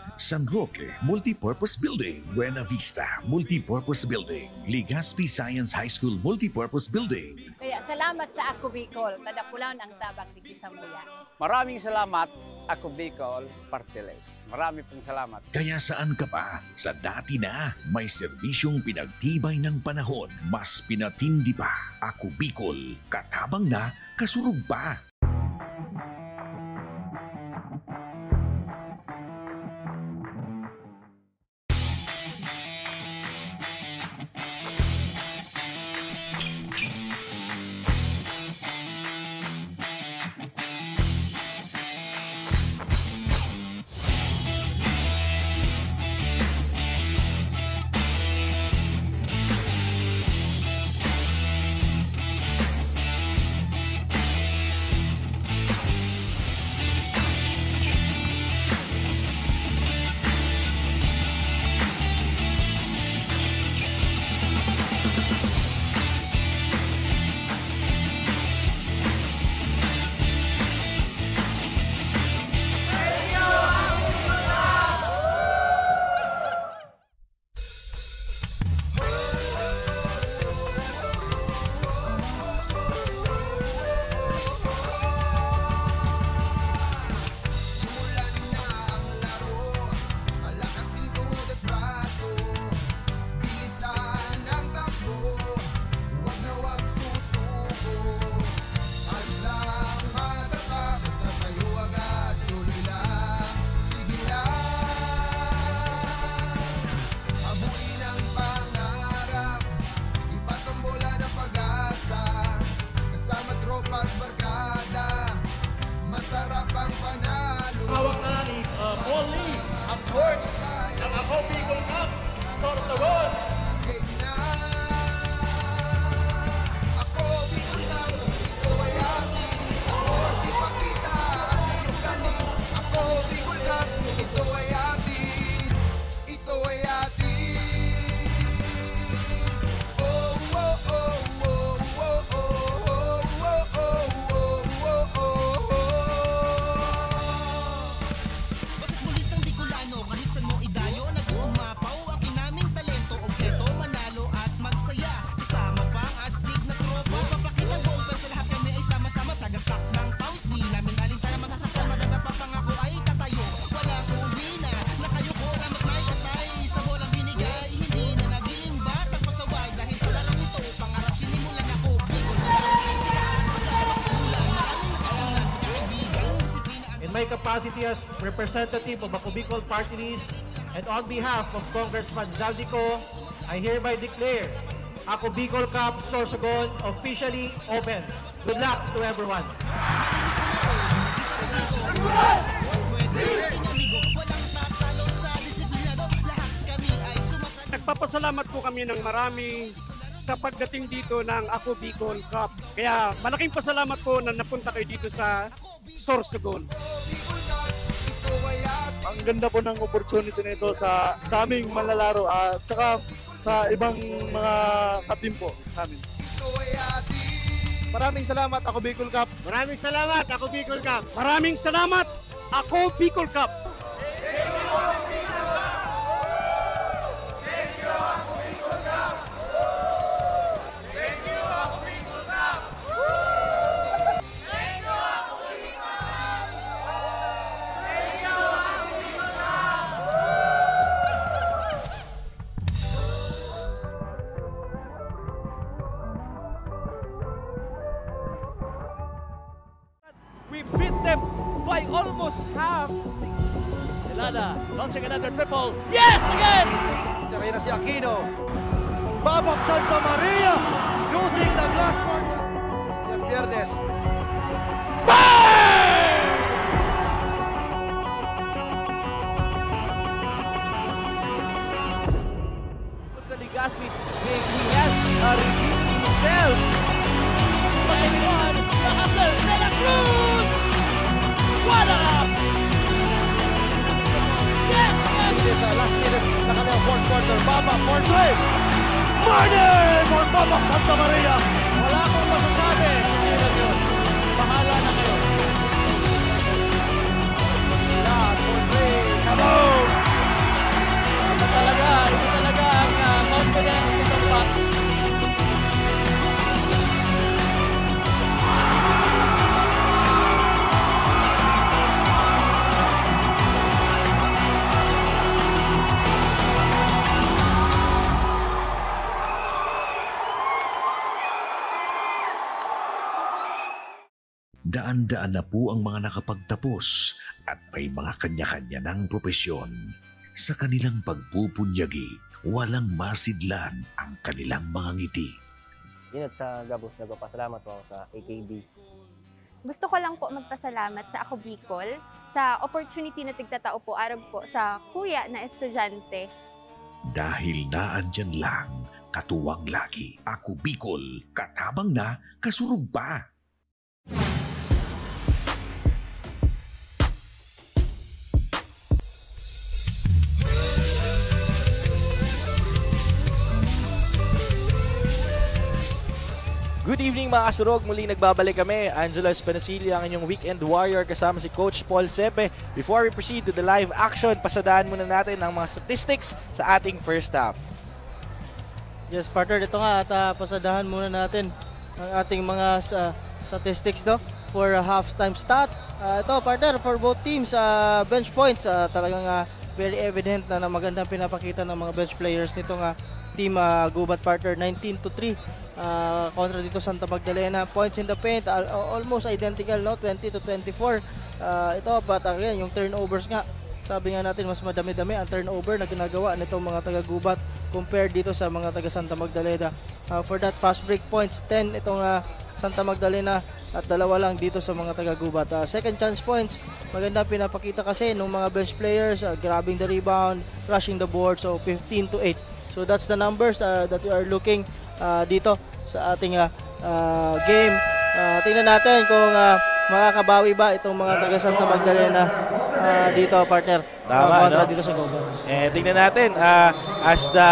San Roque Multipurpose Building, Buena Vista Multipurpose Building, Legazpi Science High School Multipurpose Building. Kaya salamat sa Ako Bicol, tadakulan ang tabang di Kisamuya. Maraming salamat, Ako Bicol Party List. Marami pong salamat. Kaya saan ka pa? Sa dati na, may serbisyong pinagtibay ng panahon, mas pinatindi pa. Ako Bicol, katabang na, kasurug pa. Hawak na ni Paul Lee ang course ng Ako Bicol Cup. Sorsogon. My capacity as representative of Ako Bicol Party List and on behalf of Congressman Zaldico, I hereby declare Ako Bicol Cup Sorsogon officially open. Good luck to everyone. Nagpapasalamat po kami ng marami sa pagdating dito ng Ako Bicol Cup. Kaya malaking pasalamat po na napunta kayo dito sa Sorsogon. Ang ganda po ng opportunity nito sa aming manlalaro at saka sa ibang mga katim po namin. Maraming salamat, Ako Bicol Cup. Maraming salamat, Ako Bicol Cup. Maraming salamat, Ako Bicol Cup. We beat them by almost half. Celada launching another triple. Yes, again! Reyna si Aquino. Babap Santa Maria using the glass quarter. Si Jeff Viernes. Sa Legazpi, he has redeemed himself. Pag-iwan, nakasal, De La Cruz! What up? Yes! It is last minutes na kanilang fourth quarter. Babap for three. Money for Babap Santa Maria. Wala akong masasabi. Kailan yun? Bahala na kayo. Yeah, for three. Kaboom! Daan-daan na po ang mga nakapagtapos at may mga kanya-kanya ng propesyon. Sa kanilang pagpupunyagi, walang masidlan ang kanilang mga ngiti. Yun at sa Gabos, nagpapasalamat po ako sa AKB. Gusto ko lang po magpasalamat sa Ako Bicol sa opportunity na tigtatao po araw po sa kuya na estudyante. Dahil naandyan lang, katuwang lagi. Ako Bicol, katabang na, kasurug pa. Good evening mga kasurog, muli nagbabalik kami. Angelo Espinosilio, ang inyong weekend warrior kasama si Coach Paul Sepe. Before we proceed to the live action, pasadaan muna natin ang mga statistics sa ating first half. Yes, partner, ito nga at pasadahan muna natin ang ating mga statistics for halftime stat. Ito partner, for both teams, bench points, talagang very evident na magandang pinapakita ng mga bench players nitong team Gubat, partner. 19-3 kontra dito Santa Magdalena. Points in the paint almost identical, no? 20-24. Ito, but again, yung turnovers nga, sabi nga natin mas madami-dami ang turnover na ginagawa nitong mga taga-Gubat compared dito sa mga taga Santa Magdalena. For that fast break points, 10 itong Santa Magdalena at 2 lang dito sa mga taga-Gubat. Second chance points, maganda pinapakita kasi ng mga bench players, grabbing the rebound, rushing the board, so 15-8. So that's the numbers that we are looking dito sa ating game. Tingnan natin kung makakabawi ba itong mga taga Santa Magdalena dito, partner. Tama, no? Dito sa Gubat. Tingnan natin, as the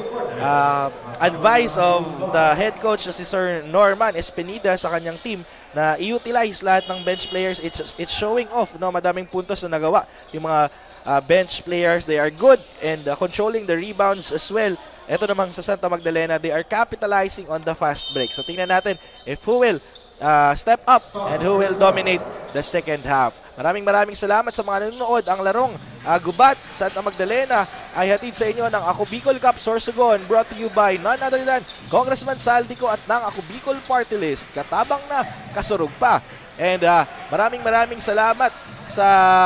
advice of the head coach na si Sir Norman Espinida sa kanyang team na i-utilize lahat ng bench players, it's showing off, no? Madaming puntos na nagawa yung mga bench players. They are good and controlling the rebounds as well. Ito namang sa Santa Magdalena, they are capitalizing on the fast break. So tingnan natin if who will step up and who will dominate the second half. Maraming salamat sa mga nanonood. Ang larong Gubat, Santa Magdalena ay hatid sa inyo ng Ako Bicol Cup Sorsogon, brought to you by none other than Congressman Saldico at ng Ako Bicol Party List. Katabang na, kasurug pa. And maraming salamat sa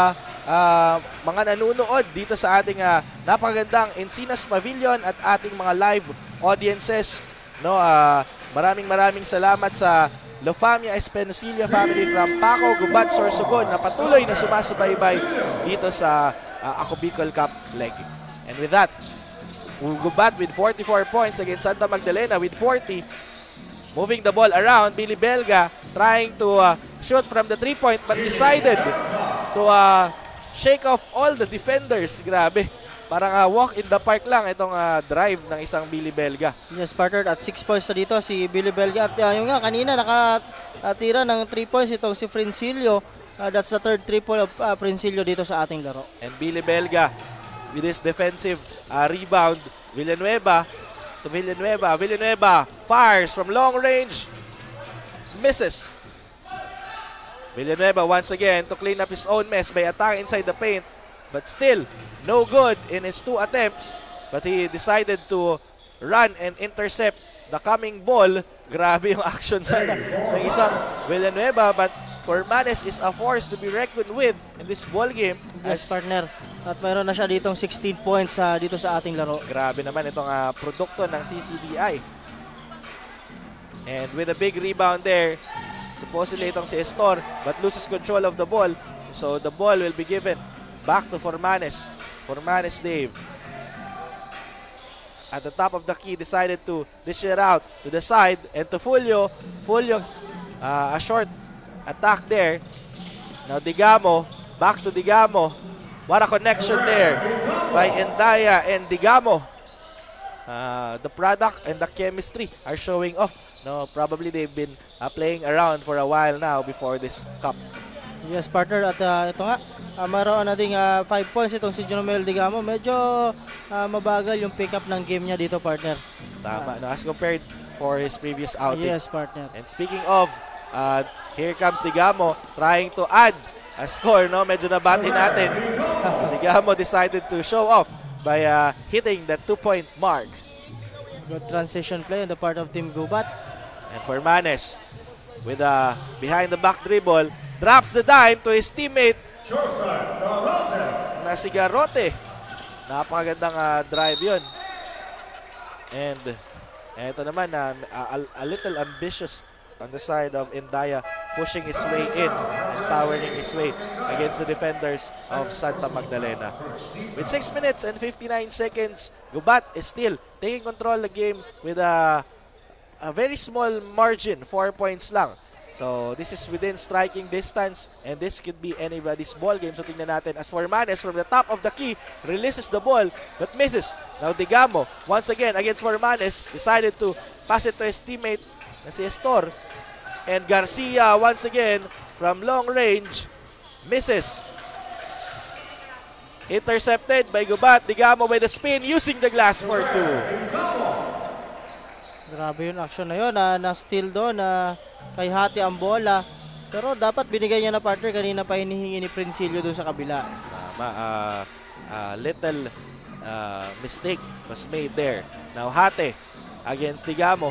mga nanonood dito sa ating napakagandang Encinas Pavilion at ating mga live audiences, no? Maraming salamat sa Lofamia Espinosilio family from Paco, Gubat, Sorsogon na patuloy na sumasubaybay dito sa Ako Bicol Cup leg. And with that, Gubat with 44 points against Santa Magdalena with 40. Moving the ball around, Billy Belga trying to shoot from the 3-point but decided to shake off all the defenders. Grabe. Parang walk in the park lang itong drive ng isang Billy Belga. Yes, partner, at 6 points na dito si Billy Belga. At yung nga, kanina nakatira ng 3 points itong si Frincilio. That's the third triple of Frincilio dito sa ating laro. And Billy Belga with his defensive rebound. Villanueva fires from long range. Misses. Villanueva once again to clean up his own mess by attacking inside the paint. But still, no good in his 2 attempts. But he decided to run and intercept the coming ball. Grabe yung action sana ng isang Villanueva. But Formanes is a force to be reckoned with in this ball game. Yes, partner. At mayroon na siya ditong 16 points dito sa ating laro. Grabe naman itong produkto ng CCDI. And with a big rebound there, supposedly itong si Estor, but loses control of the ball. So the ball will be given back to Formanes. Formanes Dave. At the top of the key, decided to dish it out to the side and to Fulio. Fulio, a short attack there. Now Digamo, back to Digamo. What a connection there by Endaya and Digamo. The product and the chemistry are showing off. No, probably they've been playing around for a while now before this cup. Yes, partner. At ito nga, mayroon nating 5 points itong si Jonomel Digamo. Medyo mabagal yung pick up ng game niya dito, partner. Tama, no, as compared for his previous outing. Yes, partner. And speaking of, here comes Digamo trying to add a score. No, medyo nabati natin. So Digamo decided to show off by hitting that 2-point mark. Good transition play on the part of Team Gubat. And Formanes with a behind the back dribble. Drops the dime to his teammate na si Garote. Napakagandang drive yun. And ito naman, a little ambitious on the side of Indaya, pushing his way in and powering his way against the defenders of Santa Magdalena. With 6 minutes and 59 seconds, Gubat is still taking control of the game with a very small margin, 4 points lang. So this is within striking distance and this could be anybody's ball game. So tingnan natin as Formanes from the top of the key releases the ball but misses. Now Digamo once again against Formanes decided to pass it to his teammate na si Estor. And Garcia once again from long range misses. Intercepted by Gubat. Digamo by the spin using the glass for 2. Grabe yung action na yun. Na-steal doon. Kay Hati ang bola. Pero dapat binigay niya na partner. Kanina pa hinihingi ni Princilio doon sa kabila. Tama. Little mistake was made there. Now Hati against Digamo.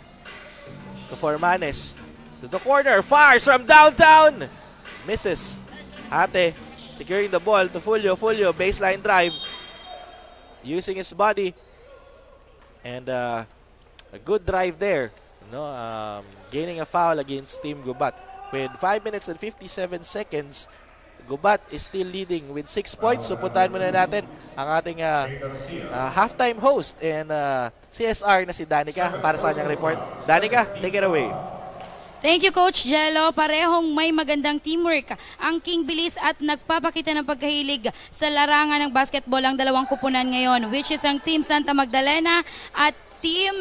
To Formanes. To the corner. Fires from downtown. Misses. Hati securing the ball to Fulio. Fulio baseline drive. Using his body. And a good drive there. Gaining a foul against Team Gubat. With 5 minutes and 57 seconds, Gubat is still leading with 6 points. So puntahan muna natin ang ating halftime host and CSR na si Danica para sa kanyang report. Danica, take it away. Thank you, Coach Jello. Parehong may magandang teamwork. Ang King Bilis at nagpapakita ng pagkahilig sa larangan ng basketball ang dalawang kupunan ngayon, which is ang Team Santa Magdalena at Team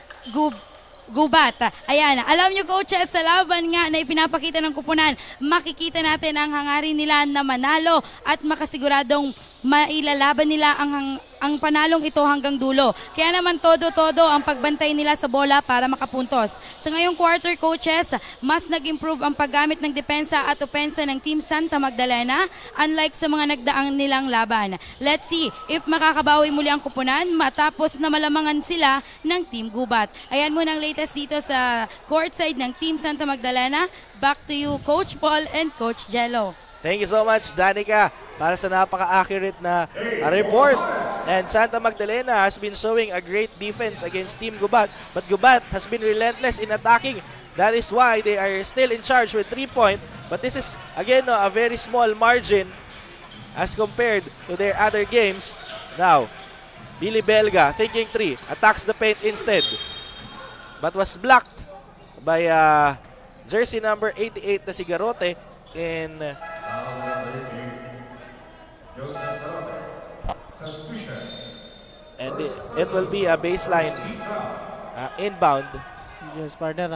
Gubat. Ayan, alam nyo coaches, sa laban nga na ipinapakita ng kupunan, makikita natin ang hangarin nila na manalo at makasiguradong mailalaban nila ang panalong ito hanggang dulo. Kaya naman todo-todo ang pagbantay nila sa bola para makapuntos. Sa ngayong quarter coaches, mas nag-improve ang paggamit ng depensa at opensa ng Team Santa Magdalena unlike sa mga nagdaang nilang laban. Let's see if makakabawi muli ang kupunan matapos na malamangan sila ng Team Gubat. Ayan muna ang latest dito sa courtside ng Team Santa Magdalena. Back to you, Coach Paul and Coach Jello. Thank you so much, Danica, para sa napaka-accurate na report. And Santa Magdalena has been showing a great defense against Team Gubat. But Gubat has been relentless in attacking. That is why they are still in charge with 3 points. But this is, again, a very small margin as compared to their other games. Now, Billy Belga, thinking 3, attacks the paint instead. But was blocked by jersey number 88 na si Garote. And it will be a baseline inbound. Yes, partner.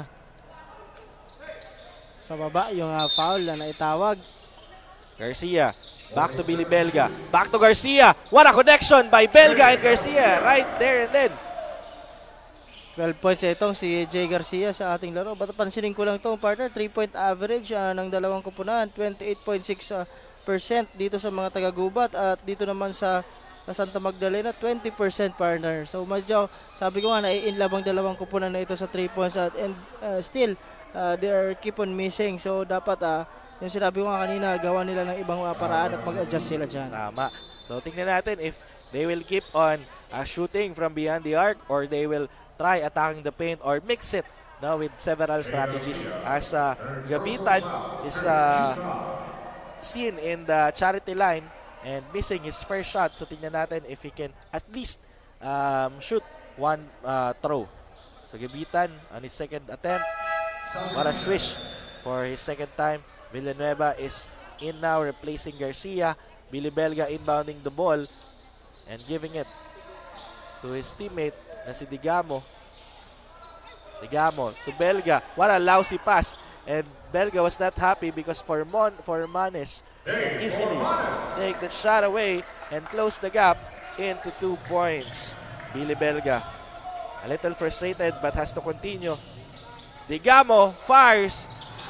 Sa baba, yung foul na naitawag. Garcia, back to Billy Belga. Back to Garcia. What a connection by Belga and Garcia right there and then. 12 points itong si Jay Garcia sa ating laro. But pansinin ko lang itong partner, 3-point average ng dalawang kupunan. 28.6% dito sa mga taga-Gubat at dito naman sa Santa Magdalena, 20% partner. So medyo, sabi ko nga, nai-inlove ang dalawang kupunan na ito sa 3 points and still, they are keep on missing. So dapat, yung sinabi ko nga kanina, gawa nila ng ibang paraan at mag-adjust sila dyan. Tama. So tingnan natin if they will keep on shooting from beyond the arc or they will try attacking the paint or mix it with several strategies. As Gabitan is seen in the charity line and missing his first shot. So tingnan natin if he can at least shoot one throw. So Gabitan on his second attempt. What a swish for his second time. Villanueva is in now replacing Garcia. Billy Belga inbounding the ball and giving it to his teammate na si Digamo. Digamo to Belga. What a lousy pass. And Belga was not happy because Formanes easily take that shot away and close the gap into 2 points. Billy Belga a little frustrated but has to continue. Digamo fires.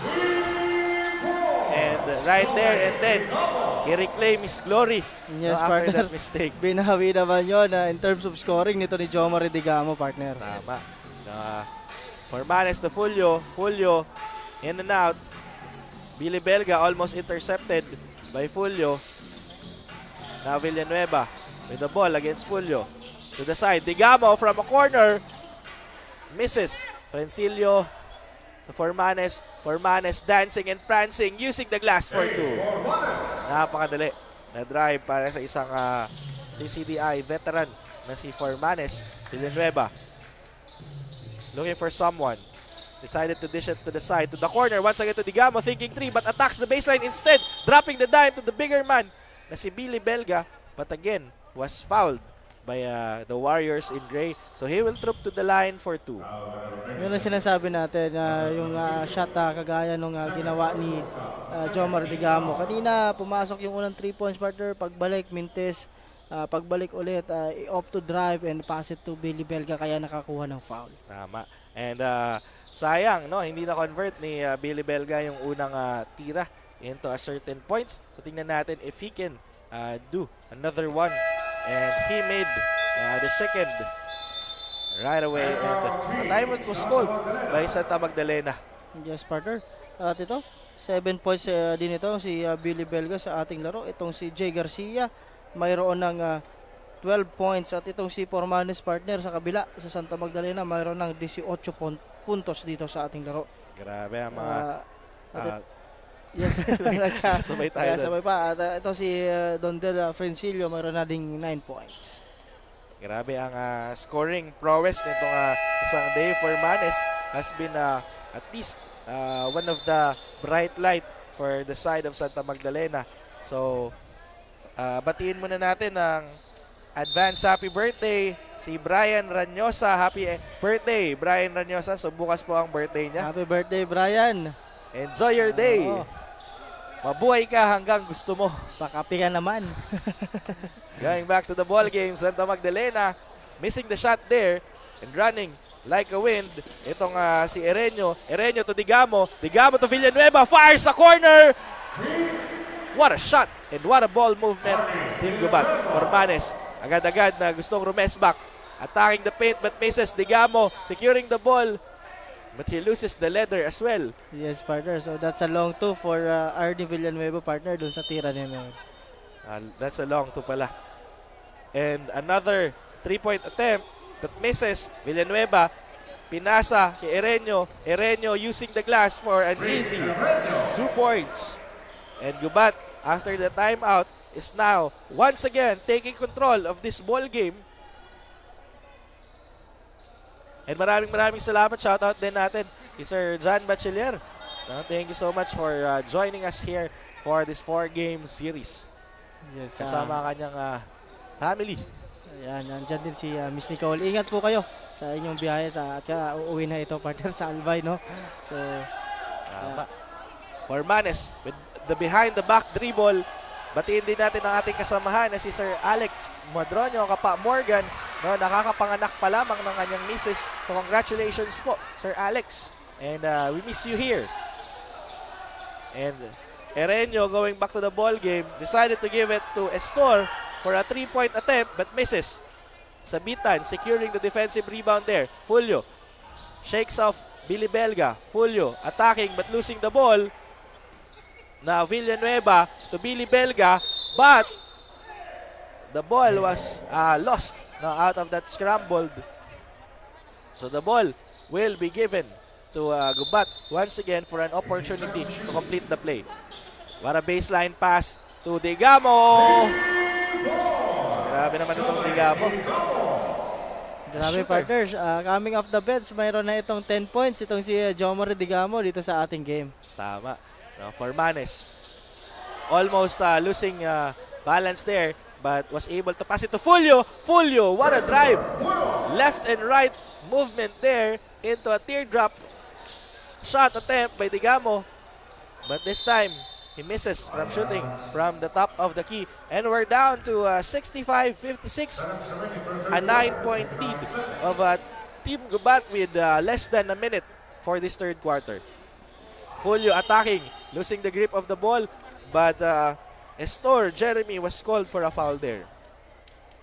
And right there and then he reclaims his glory. Yes, after partner. that mistake. Binahawi naman yun in terms of scoring nito ni Jomar Digamo, partner. Tama. Formanes to Fulio. Fulio In and out. Billy Belga almost intercepted by Fulio. Now Villanueva with the ball against Fulio. To the side. Digamo from a corner. Misses. Francilio to Formanes. Formanes dancing and prancing using the glass for two. Napakadali na drive para sa isang CCDI veteran na si Formanes. Villanueva looking for someone. Decided to dish it to the side, to the corner. Once again to Digamo, thinking three, but attacks the baseline instead. Dropping the dime to the bigger man na si Billy Belga. But again, was fouled by the Warriors in gray. So he will troop to the line for two. Yun ang sinasabi natin, yung shot kagaya nung ginawa ni Jomar Digamo. Kanina, pumasok yung unang 3 points partner. Pagbalik, Mintes. Pagbalik ulit, opt to drive and pass it to Billy Belga, kaya nakakuha ng foul. Tama. And sayang, no, hindi na-convert ni Billy Belga yung unang tira into a certain points. So tingnan natin if he can do another one. And he made the second right away. And the time was called by Santa Magdalena. Yes, partner. At ito, 7 points din ito si Billy Belga sa ating laro. Itong si Jay Garcia, mayroon ng 12 points. At itong si Formanes partner sa kabila, sa Santa Magdalena, mayroon ng 18 puntos dito sa ating laro. Grabe ang mga... yes, sabay tayo. Sabay pa. At ito si Dondel Francilio, mayroon na ding 9 points. Grabe ang scoring prowess nitong isang Dave Formanes has been at least one of the bright light for the side of Santa Magdalena. So, batiin muna natin ang advance happy birthday si Brian Ranyosa. Happy birthday, Brian Ranyosa. So, bukas po ang birthday niya. Happy birthday, Brian. Enjoy your day. Mabuhay ka hanggang gusto mo. Pakapi ka naman. Going back to the ball game, Santa Magdalena missing the shot there and running like a wind. Itong si Erenio. Erenio to Digamo. Digamo to Villanueva. Fires sa corner. What a shot and what a ball movement. Team Gubat. Formanes. Agad-agad na gustong rumesback. Attacking the paint but misses. Digamo securing the ball. But he loses the leather as well. Yes, partner. So that's a long two for RD Villanueva, partner, dun sa tira niya. That's a long two pala. And another 3-point attempt that misses. Villanueva, pinasa kay Erenio. Erenio using the glass for an easy 2 points. And Gubat, after the timeout, is now once again taking control of this ball game. And maraming salamat. Shoutout din natin kay Sir John Bachiller. Thank you so much for joining us here for this 4-game series. Yes, kasama kanyang family. Ayan, nandyan din si Miss Nicole. Ingat po kayo sa inyong biyahe at uuwi na ito, partner, sa Albay, no? So, Formanes with the behind the back dribble. Batiin din natin ang ating kasamahan na si Sir Alex Madronio, Kapa Morgan. No, nakakapanganak pa lamang ng kanyang misis. So congratulations po, Sir Alex. And we miss you here. And Erenio, going back to the ball game, decided to give it to Estor for a 3-point attempt but misses. Sabitan securing the defensive rebound there. Fulio shakes off Billy Belga. Fulio attacking but losing the ball. Now Villanueva to Billy Belga, but the ball was lost out of that scrambled. So the ball will be given to Gubat once again for an opportunity to complete the play. What a baseline pass to Digamo. Grabe naman itong Digamo. Grabe, partners. Coming off the bench, mayroon na itong 10 points. Itong si Jomar Digamo dito sa ating game. Tama. So Formanes almost losing balance there, but was able to pass it to Fulio. Fulio, what a drive. Left and right movement there into a teardrop shot attempt by Digamo. But this time, he misses from shooting from the top of the key. And we're down to 65-56. A 9-point lead of Team Gubat with less than a minute for this third quarter. Fulio attacking, losing the grip of the ball, but Estor Jeremy was called for a foul there.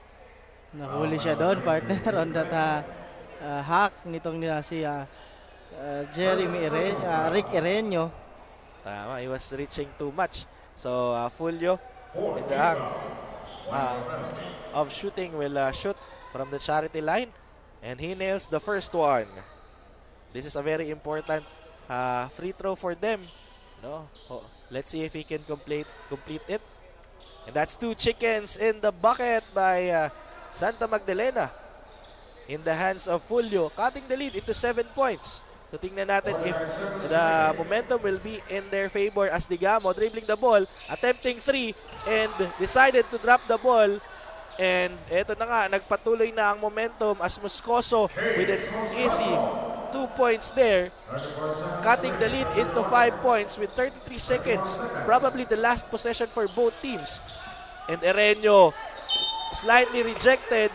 Nahuli siya doon, partner, on that hack nitong si Rick Ereño. Tama, he was reaching too much. So, Fulio in the act of shooting will shoot from the charity line. And he nails the first one. This is a very important free throw for them. No, let's see if he can complete it. And that's 2 chickens in the bucket by Santa Magdalena. In the hands of Fulio, cutting the lead into 7 points. So tingnan natin if the momentum will be in their favor as Digamo dribbling the ball, attempting 3 and decided to drop the ball. And eto na nga, nagpatuloy na ang momentum as Moscoso with an easy 2 points there, cutting the lead into 5 points with 33 seconds. Probably the last possession for both teams. And Ereño slightly rejected,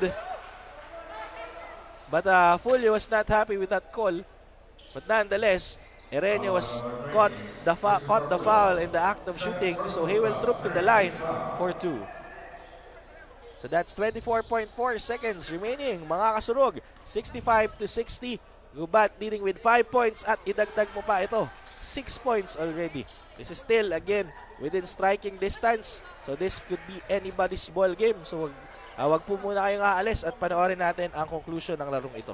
but Fulio was not happy with that call. But nonetheless, Ereño was caught the foul in the act of shooting, so he will troop to the line for 2. So that's 24.4 seconds remaining, mga kasurog. 65-60. Gubat leading with 5 points at idagdag mo pa ito. 6 points already. This is still, again, within striking distance. So this could be anybody's ball game. So wag po muna kayong aalis at panoorin natin ang conclusion ng larong ito.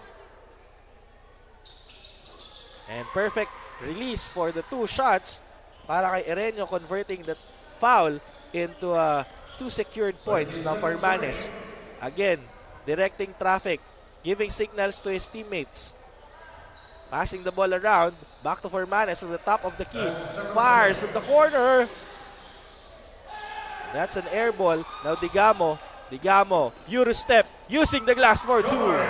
And perfect release for the 2 shots para kay Ereño, converting the foul into 2 secured points now for Manes. Again, directing traffic, giving signals to his teammates. Passing the ball around, back to Formanes from the top of the key. Fires from the corner. That's an air ball. Now Digamo, Euro step, using the glass for 2.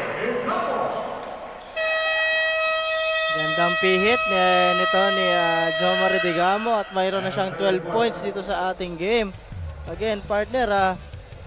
Gandang pihit nito ni Jomar Digamo at mayroon na siyang 12 points dito sa ating game. Again, partner,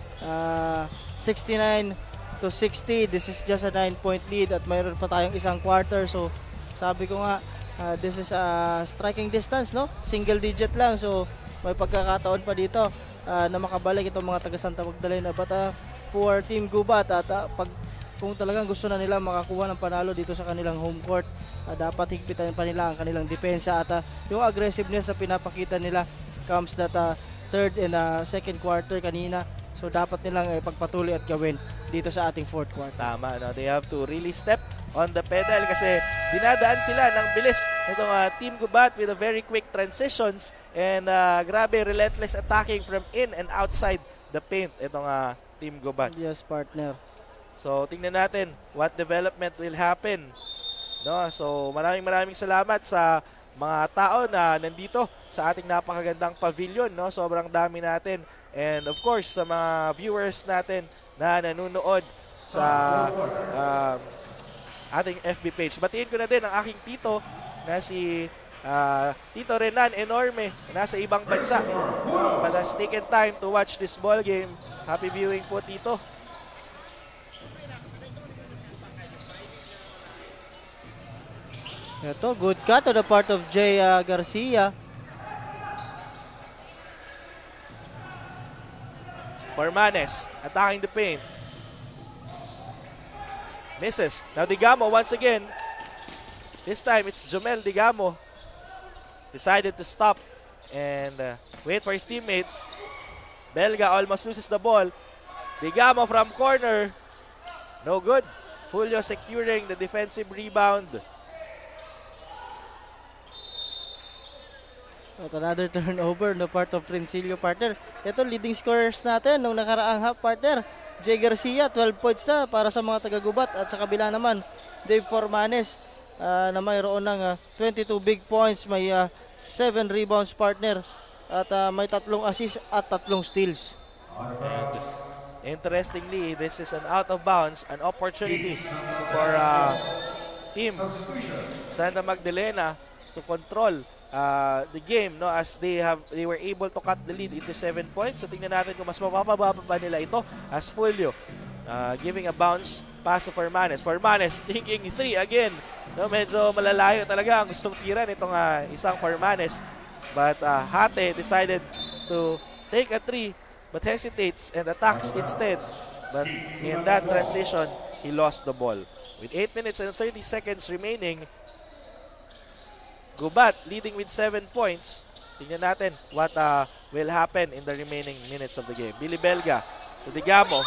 69-60. This is just a 9-point lead at mayroon pa tayong isang quarter. So, sabi ko nga, this is a striking distance, no? Single digit lang. So, may pagkakataon pa dito na makabalik itong mga taga Santa Magdalena. But for Team Gubat, at kung talagang gusto na nila makakuha ng panalo dito sa kanilang home court, dapat higpitan pa nila ang kanilang depensa. At yung aggressiveness na pinapakita nila comes that third and second quarter kanina. So dapat nilang pagpatuloy at gawin dito sa ating fourth quarter. Tama, no? They have to really step on the pedal kasi dinadaan sila ng bilis itong Team Gubat with a very quick transitions and grabe relentless attacking from in and outside the paint itong Team Gubat. Yes, partner. So tingnan natin what development will happen. No? So maraming salamat sa mga tao na nandito sa ating napakagandang pavilion, no? Sobrang dami natin. And of course, sa mga viewers natin na nanonood sa ating FB page. Batiin ko na din ang aking tito na si Tito Renan Enorme, nasa ibang bansa. But has taken time to watch this ball game. Happy viewing po, Tito. Ito, good cut to the part of Jay Garcia. Formanes attacking the paint. Misses. Now Digamo once again. This time it's Jomel Digamo. Decided to stop and wait for his teammates. Belga almost loses the ball. Digamo from corner. No good. Fulio securing the defensive rebound. At another turnover no part of Princilio, partner. Ito leading scorers natin nung nakaraang half, partner. Jay Garcia 12 points na para sa mga taga-Gubat at sa kabila naman Dave Formanes na mayroon ng 22 big points, may 7 rebounds, partner, at may 3 assists at 3 steals. And interestingly, this is an out of bounds, an opportunity for Team Santa Magdalena to control the game, no, as they were able to cut the lead into 7 points. So tingnan natin kung mas mapapababa pa nila ito as Fulio giving a bounce pass to Formanes. Formanes thinking 3 again. No, medyo malalayo talaga ang gustong tira nitong isang Formanes. But Hate decided to take a 3 but hesitates and attacks instead. But in that transition, he lost the ball. With 8 minutes and 30 seconds remaining, Gubat leading with 7 points. Tingnan natin what will happen in the remaining minutes of the game. Billy Belga to Digamo.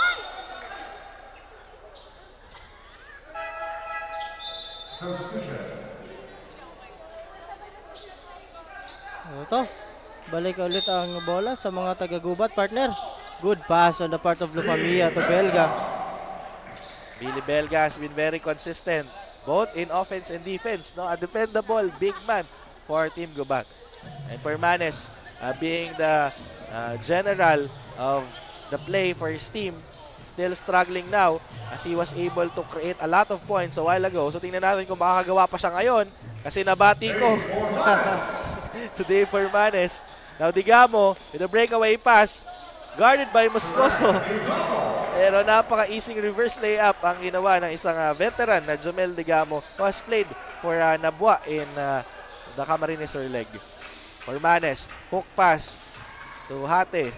Ito, balik ulit ang bola sa mga taga-Gubat, partner. Good pass on the part of Lufamia to Belga. Billy Belga has been very consistent both in offense and defense. No, a dependable big man for Team Gubat. And for Manes, being the general of the play for his team, still struggling now as he was able to create a lot of points a while ago. So tingnan natin kung makakagawa pa siya ngayon kasi nabati ko si Dave Permanes. Now Digamo with a breakaway pass guarded by Moscoso. Pero napaka-easing reverse layup ang ginawa ng isang veteran na Jomel Digamo who has played for Nabua in the Camarines Leg. Permanes, hook pass to Hate.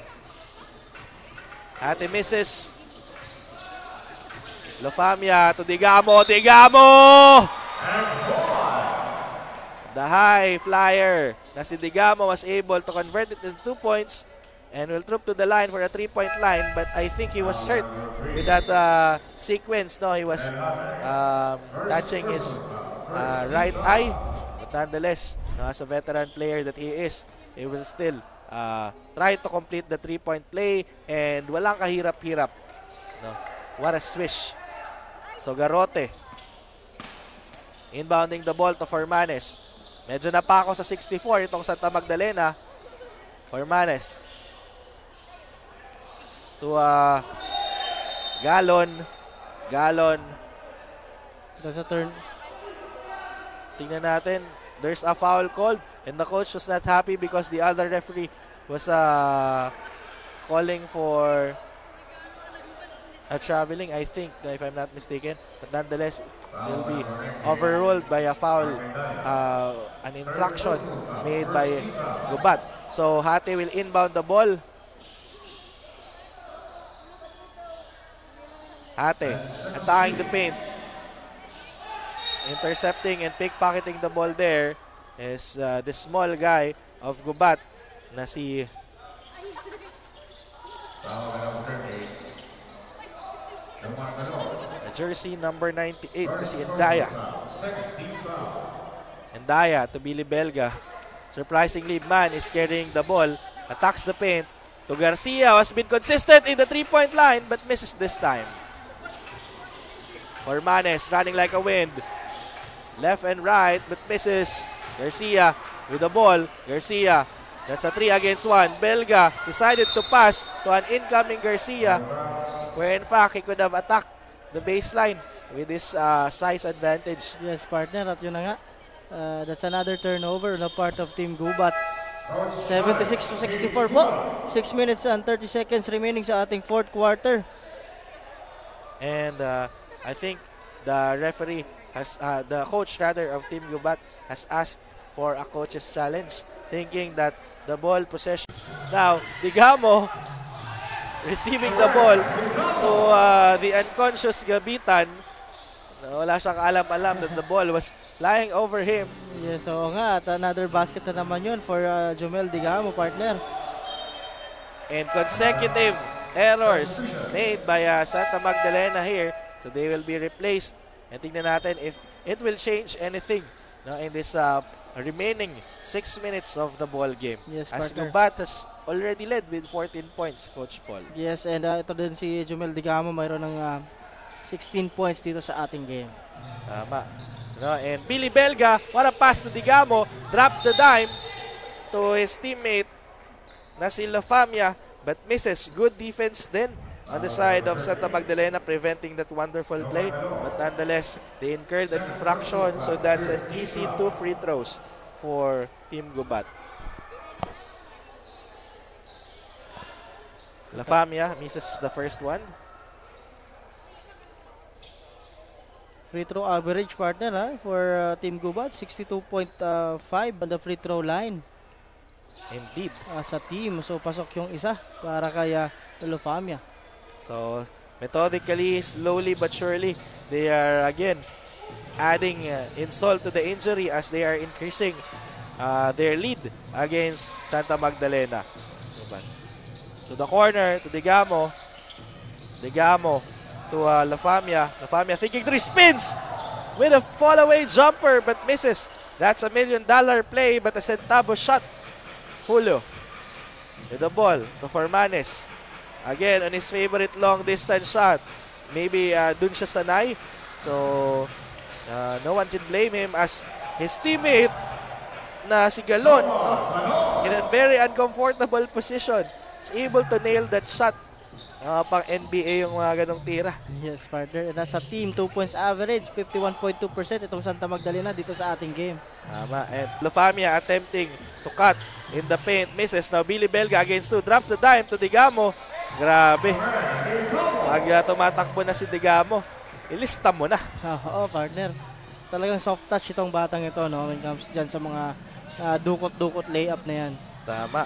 Hate misses. Lofamia to Digamo. Digamo! The high flyer na si Digamo was able to convert it into 2 points and will troop to the line for a 3-point line, but I think he was hurt with that sequence. No, he was touching his right eye, but nonetheless, as a veteran player that he is, he will still try to complete the 3-point play and walang kahirap-hirap. No, what a swish. So Garote inbounding the ball to Formanes. Medyo napako sa 64 itong Santa Magdalena. Formanes to Galon. That's a turn. Tingnan natin. There's a foul called and the coach was not happy because the other referee was calling for a traveling, I think, if I'm not mistaken. But nonetheless, will be overruled by a foul, an infraction made by Gubat. So Hate will inbound the ball. Hate attacking the paint. Intercepting and pickpocketing the ball there is the small guy of Gubat na si jersey number 98 si Endaya. Endaya to Billy Belga. Surprisingly, Man is carrying the ball. Attacks the paint to Garcia, who has been consistent in the 3-point line but misses this time. Formanes running like a wind. Left and right but misses. Garcia with the ball. Garcia, that's a 3 against 1. Belga decided to pass to an incoming Garcia where in fact he could have attacked the baseline with this size advantage. Yes, partner. At yun na nga. That's another turnover on the part of Team Gubat. 76-64 po. 6 minutes and 30 seconds remaining sa ating fourth quarter. And I think the referee has, the coach rather of Team Gubat has asked for a coach's challenge, thinking that the ball possession. Now, Digamo receiving the ball to the unconscious Gabitan. Wala siyang alam-alam that the ball was flying over him. Yes, oo nga. At another basket na naman yun for Jomel Digamo, partner. And consecutive errors made by Santa Magdalena here. So they will be replaced. And tingnan natin if it will change anything in this remaining 6 minutes of the ball game. Yes, as partner. Gubat has already led with 14 points, Coach Paul. Yes, and ito din si Jomel Digamo, mayroon ng 16 points dito sa ating game. Tama. And Billy Belga, what a pass to Digamo, drops the dime to his teammate na si Lofamia, but misses. Good defense then on the side of Santa Magdalena, preventing that wonderful play. But nonetheless, they incurred an infraction, so that's an easy 2 free throws for Team Gubat. Lofamia misses the first one. Free throw average, partner, for Team Gubat, 62.5 on the free throw line. Indeed. Sa team, so pasok yung isa para kay Lofamia. So, methodically, slowly but surely, they are again adding insult to the injury as they are increasing their lead against Santa Magdalena. To the corner, to Digamo. Digamo to Lafamia. Lafamia thinking 3 spins with a fall-away jumper but misses. That's $1 million play but a centavo shot. Fulio with the ball to Formanes. Again, on his favorite long-distance shot. Maybe dun siya sanay. So, no one can blame him as his teammate na si Galon, in a very uncomfortable position, is able to nail that shot. Pang NBA yung mga ganong tira. Yes, partner. Nasa team, 2 points average, 51.2% itong Santa Magdalena dito sa ating game. Tama. And Lafamia attempting to cut in the paint. Misses. Now Billy Belga against 2. Drops the dime to Digamo. Grabe. Pag tumatakbo na si Digamo, ilista mo na. Oo, partner. Talagang soft touch itong batang ito, no? When it comes dyan sa mga dukot-dukot layup na yan. Tama.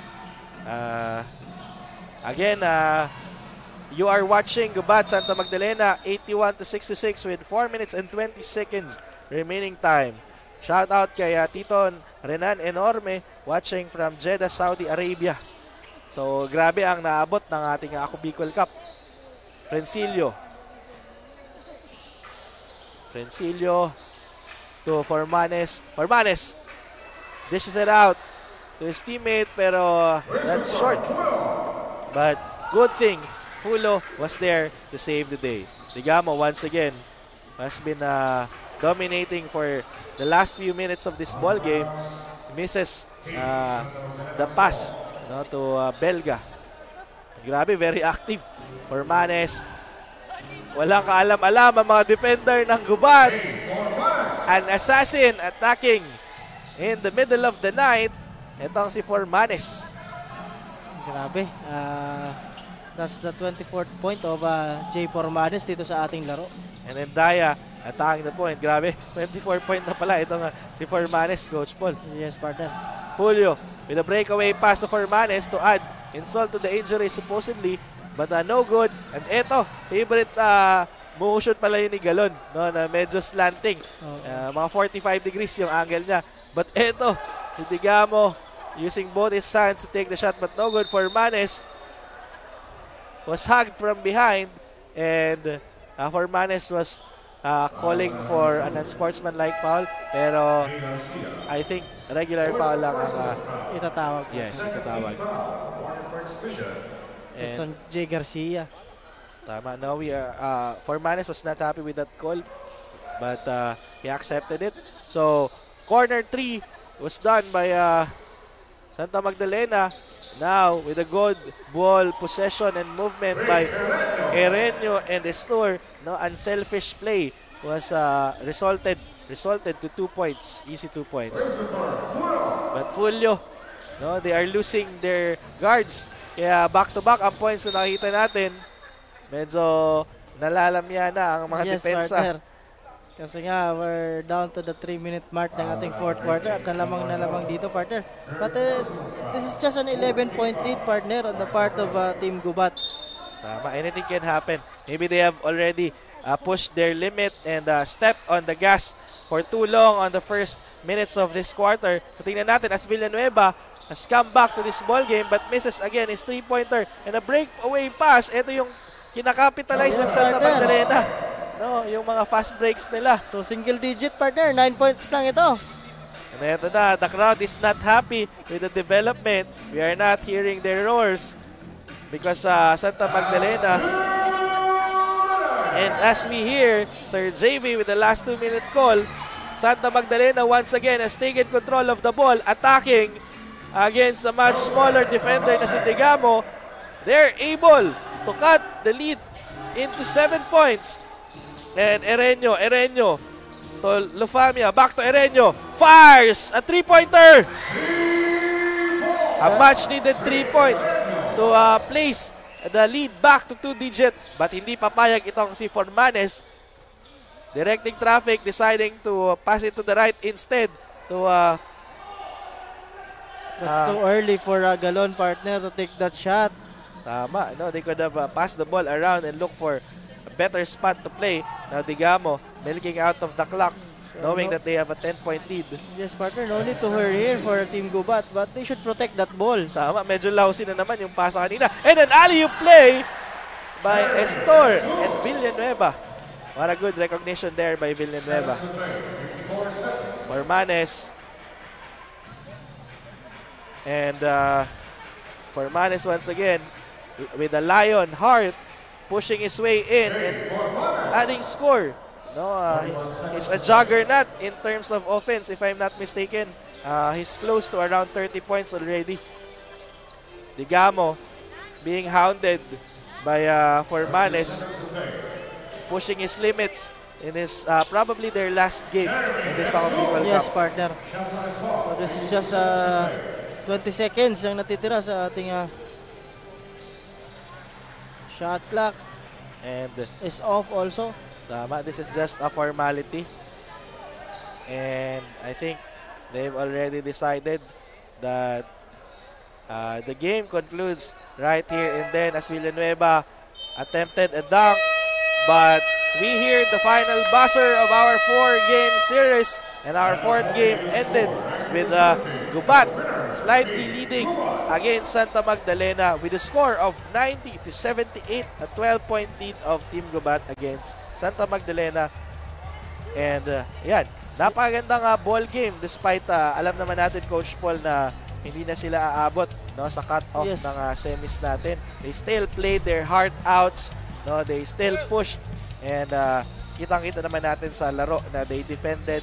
Again, you are watching Gubat Santa Magdalena 81-66 with 4 minutes and 20 seconds remaining time. Shout out kay Titon Renan Enorme watching from Jeddah, Saudi Arabia. So grabe ang naabot ng ating Ako Bicol Cup. Frencilio to Formanes. Formanes dishes it out to his teammate pero that's short. But good thing Fulo was there to save the day. Digamo once again has been dominating for the last few minutes of this ball game. Misses the pass to Belga. Grabe, very active. Formanes. Walang kaalam-alam ang mga defender ng Gubat. An assassin attacking in the middle of the night. Itong si Formanes. Grabe. That's the 24th point of Jay Formanes dito sa ating laro. And then Daya attacking the point. Grabe, 24 point na pala itong si Formanes, Coach Paul. Yes, partner. Fulio with a breakaway pass to Formanes to add insult to the injury supposedly. But no good. And eto, favorite motion pala yun ni Galon. No, na medyo slanting. Mga 45 degrees yung angle niya. But eto, si Digamo using both his hands to take the shot. But no good. Formanes was hugged from behind and Formanes was calling for an unsportsmanlike foul pero I think regular foul lang ang itatawag. Yes, itatawag. It's on Jay Garcia. Tama. No, Formanes was not happy with that call but he accepted it. So, corner 3 was done by Santa Magdalena. Now, with a good ball possession and movement by Erenio and Estor, no, unselfish play was resulted to 2 points, easy 2 points. But Fulio, no, they are losing their guards. Kaya back-to-back ang points na nakita natin. Medyo nalalamya na ang mga depensa. Partner. Kasi nga, we're down to the 3-minute mark ng ating fourth quarter at nalamang dito, partner. But this is just an 11-point lead, partner, on the part of Team Gubat. Tama, anything can happen. Maybe they have already pushed their limit and stepped on the gas for too long on the first minutes of this quarter. So tingnan natin as Villanueva has come back to this ball game but misses again his 3-pointer and a breakaway pass. Ito yung kinakapitalize ng Santa Magdalena. No, yung mga fast breaks nila. So single digit, partner, 9 points lang ito. And ito na, the crowd is not happy with the development. We are not hearing their roars because Santa Magdalena. And as we hear Sir JV with the last 2-minute call, Santa Magdalena once again has taken control of the ball, attacking against a much smaller defender na si Digamo. They're able to cut the lead into 7 points. And Erenio to Lufamia, back to Erenio, fires a 3-pointer! A much-needed 3-point to place the lead back to 2-digit. But hindi papayag itong si Formanes. Directing traffic, deciding to pass it to the right instead to... That's too early for Galon, partner, to take that shot. Tama, no, they could have passed the ball around and look for better spot to play. Now Digamo milking out of the clock. knowing that they have a 10-point lead. Yes, partner, no need to hurry here for Team Gubat, but they should protect that ball. Tama, medyo lousy na naman yung pasa kanina. And an alley-oop play by Estor and Villanueva. What a good recognition there by Villanueva. Formanes. And Formanes once again with a lion heart pushing his way in and adding score. No, he's a juggernaut in terms of offense, if I'm not mistaken. He's close to around 30 points already. Digamo being hounded by Formanes, pushing his limits in his probably their last game in this Ako Bicol Cup. Yes, partner. So this is just 20 seconds ang natitira sa ating shot clock. And is off also. Tama, this is just a formality. And I think they've already decided that the game concludes right here and then as Villanueva attempted a dunk. But we hear the final buzzer of our 4-game series, and our 4th game ended with Gubat slightly leading against Santa Magdalena with a score of 90-78, a 12-point lead of Team Gubat against Santa Magdalena. And yan, napakagandang ball game despite alam naman natin, Coach Paul, na hindi na sila aabot, no, sa cut-off ng semis natin. They still played their heart outs. No, they still pushed, and kitang-kita naman natin sa laro na they defended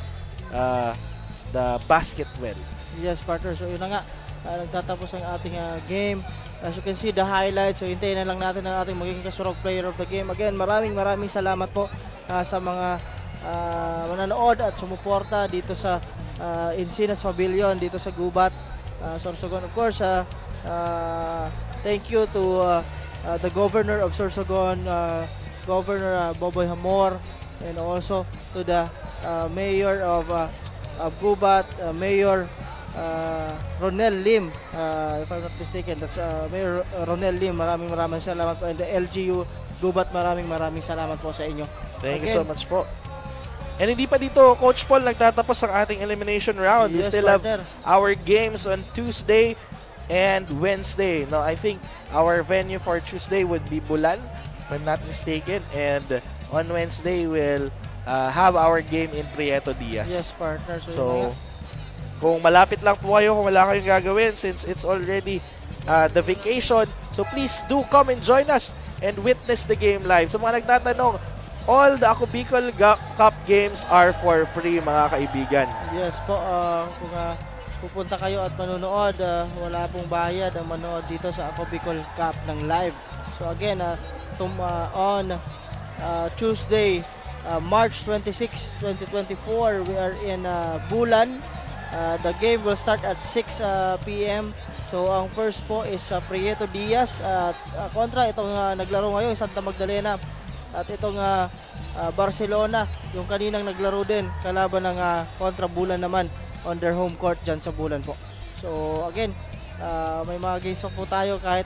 the basket well. Yes, partner. So yun na nga, nagtatapos ang ating game. As you can see, the highlights. So hintayin na lang natin ang ating magiging kasurog player of the game. Again, maraming salamat po sa mga mananood at sumuporta dito sa Encinas Pavilion, dito sa Gubat, Sorsogon. Of course, thank you to the Governor of Sorsogon, Governor Boboy Hamor, and also to the Mayor of Gubat, Mayor Ronel Lim, if I'm not mistaken. That's Mayor Ronel Lim. Maraming salamat po. And the LGU Gubat, maraming salamat po sa inyo. Thank you so much po. And hindi pa dito, Coach Paul, nagtatapos ang ating elimination round. Yes, we still partner. have our games on Tuesday and Wednesday. No, I think our venue for Tuesday would be Bulan, if I'm not mistaken. And on Wednesday, we'll have our game in Prieto Diaz. Yes, partner. So kung malapit lang po kayo, kung wala kayong gagawin, since it's already the vacation, so please do come and join us and witness the game live. Sa mga nagtatanong, all the Ako Bicol Cup games are for free, mga kaibigan. Yes po, kung pupunta kayo at manonood, wala pong bayad ang manood dito sa Ako Bicol Cup ng live. So again, on Tuesday, March 26, 2024, we are in Bulan. The game will start at 6 p.m. So ang first po is Prieto Diaz kontra itong naglaro ngayon, Santa Magdalena, at itong Barcelona, yung kaninang naglaro din kalaban ng kontra Bulan naman on their home court dyan sa Bulan po. So again, may mga games po tayo kahit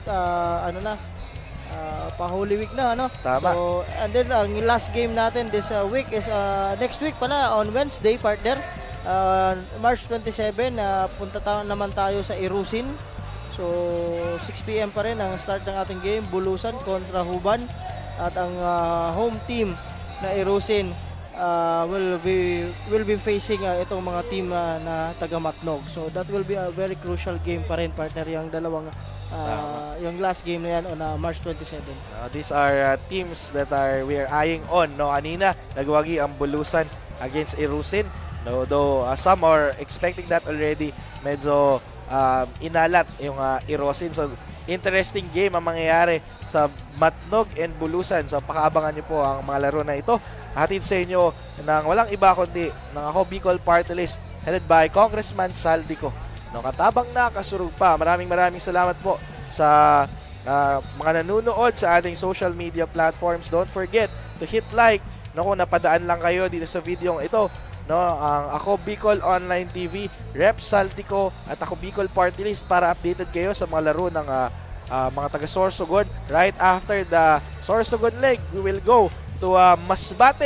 pa-Holy Week na, ano? Tama. So, and then ang last game natin this week is next week pala on Wednesday, partner. March 27, punta naman tayo sa Irusin. So 6 p.m. pa rin ang start ng ating game, Bulusan kontra Huban. At ang home team na Irusin will be facing itong mga team na taga Matnog. So that will be a very crucial game pa rin, partner, yung dalawang yung last game na yan on March 27. These are teams that we are eyeing on, no? Kanina nagwagi ang Bulusan against Irusin. No, though some are expecting that already. Medyo inalat yung Irusin. So interesting game ang mangyayari sa Matnog and Bulusan. So pakaabangan nyo po ang mga laro na ito. Hatid sa inyo ng walang iba kundi ng Ako Bicol Party List headed by Congressman Saldico. No, katabang na, kasurug pa. Maraming salamat po sa mga nanonood sa ating social media platforms. Don't forget to hit like, no, kung napadaan lang kayo dito sa video ito. No, ang Ako Bicol Online TV, Rep Saltico at Ako Bicol Party List para updated kayo sa mga laro ng mga taga Sorsogon. Right after the Sorsogon leg, we will go to Masbate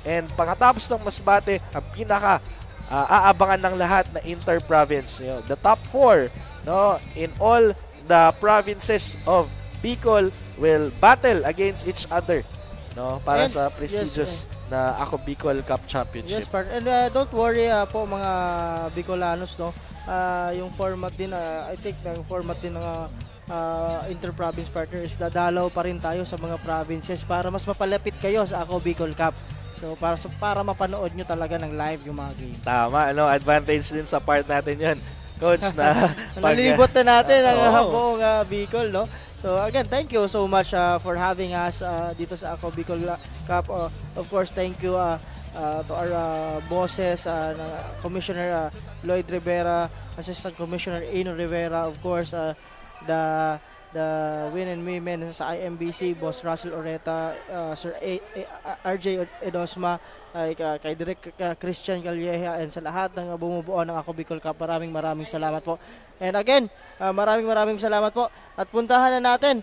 And pagkatapos ng Masbate, ang pinaka aabangan ng lahat na inter-province. The top 4 in all the provinces of Bicol will battle against each other para sa prestigious na Ako Bicol Cup Championship. Yes, and don't worry po mga Bicolanos, yung format din, I think yung format din ng inter-province partner is dadalaw pa rin tayo sa mga provinces para mas mapalapit kayo sa Ako Bicol Cup. So para mapanood nyo talaga ng live yung mga game. Tama, advantage din sa part natin yun, Coach, na nalibot na natin ang buong Bicol, So again, thank you so much for having us dito sa Ako Bicol Cup. Of course, thank you to our bosses, Commissioner Lloyd Rivera, Assistant Commissioner Ino Rivera, of course, the Win and Women sa IMBC, Boss Russell Oreta, Sir RJ Edosma, kay Direk Christian Calleja, and sa lahat ng bumubuo ng Ako Bicol Cup. Maraming salamat po. And again, maraming salamat po. At puntahan na natin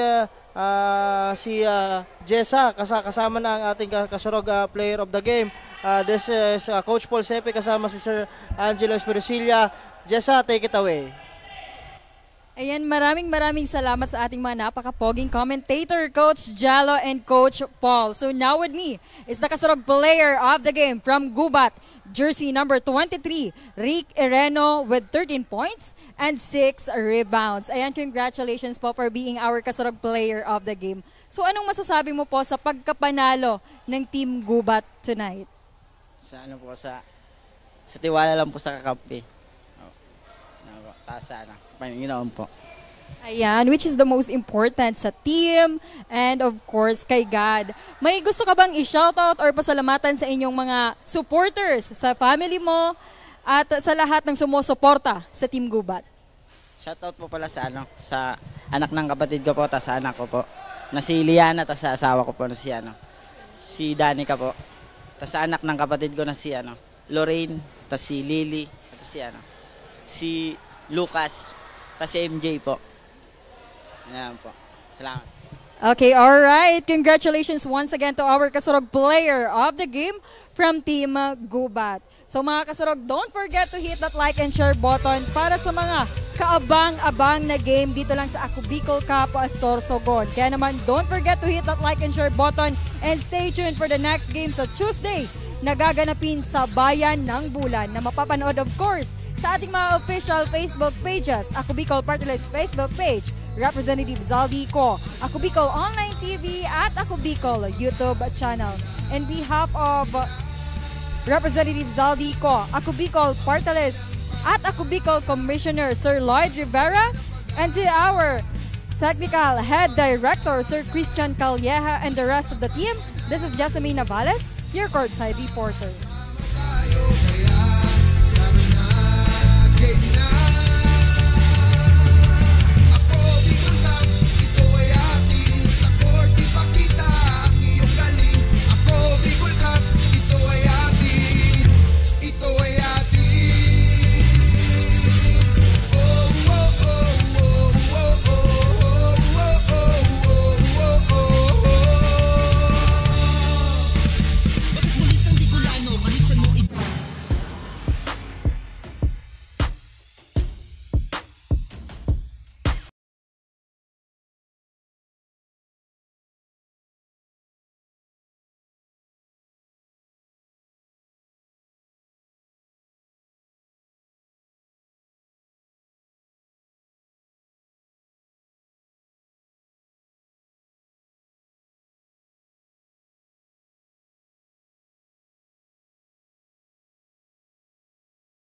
si Jessa, kasama na ang ating kasurog player of the game. This is Coach Paul Sepe, kasama si Sir Angelo Espiricilla. Jessa, take it away. Ayan, maraming salamat sa ating mga napaka-poging commentator, Coach Jalo and Coach Paul. So now with me is the kasurog player of the game from Gubat, jersey number 23, Rick Ireno with 13 points and 6 rebounds. Ayan, congratulations po for being our kasurog player of the game. So anong masasabi mo po sa pagkapanalo ng Team Gubat tonight? Sa tiwala lang po sa kakampi. Panginoon po. Ayan, which is the most important sa team and of course kay God. May gusto ka bang i-shoutout or pasalamatan sa inyong mga supporters, sa family mo at sa lahat ng sumusuporta sa Team Gubat? Shoutout po pala sa anak ng kapatid ko po, sa anak ko po, na si Liana, sa asawa ko po na si Danica po. Sa anak ng kapatid ko na si Lorraine, si Lily, si Lucas, si MJ po. Ayan po. Salamat. Okay, alright. Congratulations once again to our kasurog player of the game from Team Gubat. So mga kasurog, don't forget to hit that like and share button para sa mga kaabang-abang na game dito lang sa Ako Bicol Cup Sorsogon. Kaya naman, don't forget to hit that like and share button and stay tuned for the next game sa Tuesday na gaganapin sa Bayan ng Bulan na mapapanood of course sa ating mga official Facebook pages, Ako Bicol Party List Facebook page, Representative Zaldi Ko, Ako Bicol Online TV at Ako Bicol YouTube channel. On behalf of Representative Zaldi Ko, Ako Bicol Party List at Ako Bicol Commissioner Sir Lloyd Rivera, and to our Technical Head Director Sir Christian Calleja and the rest of the team, this is Jessamine Navales, your courtside reporter. Get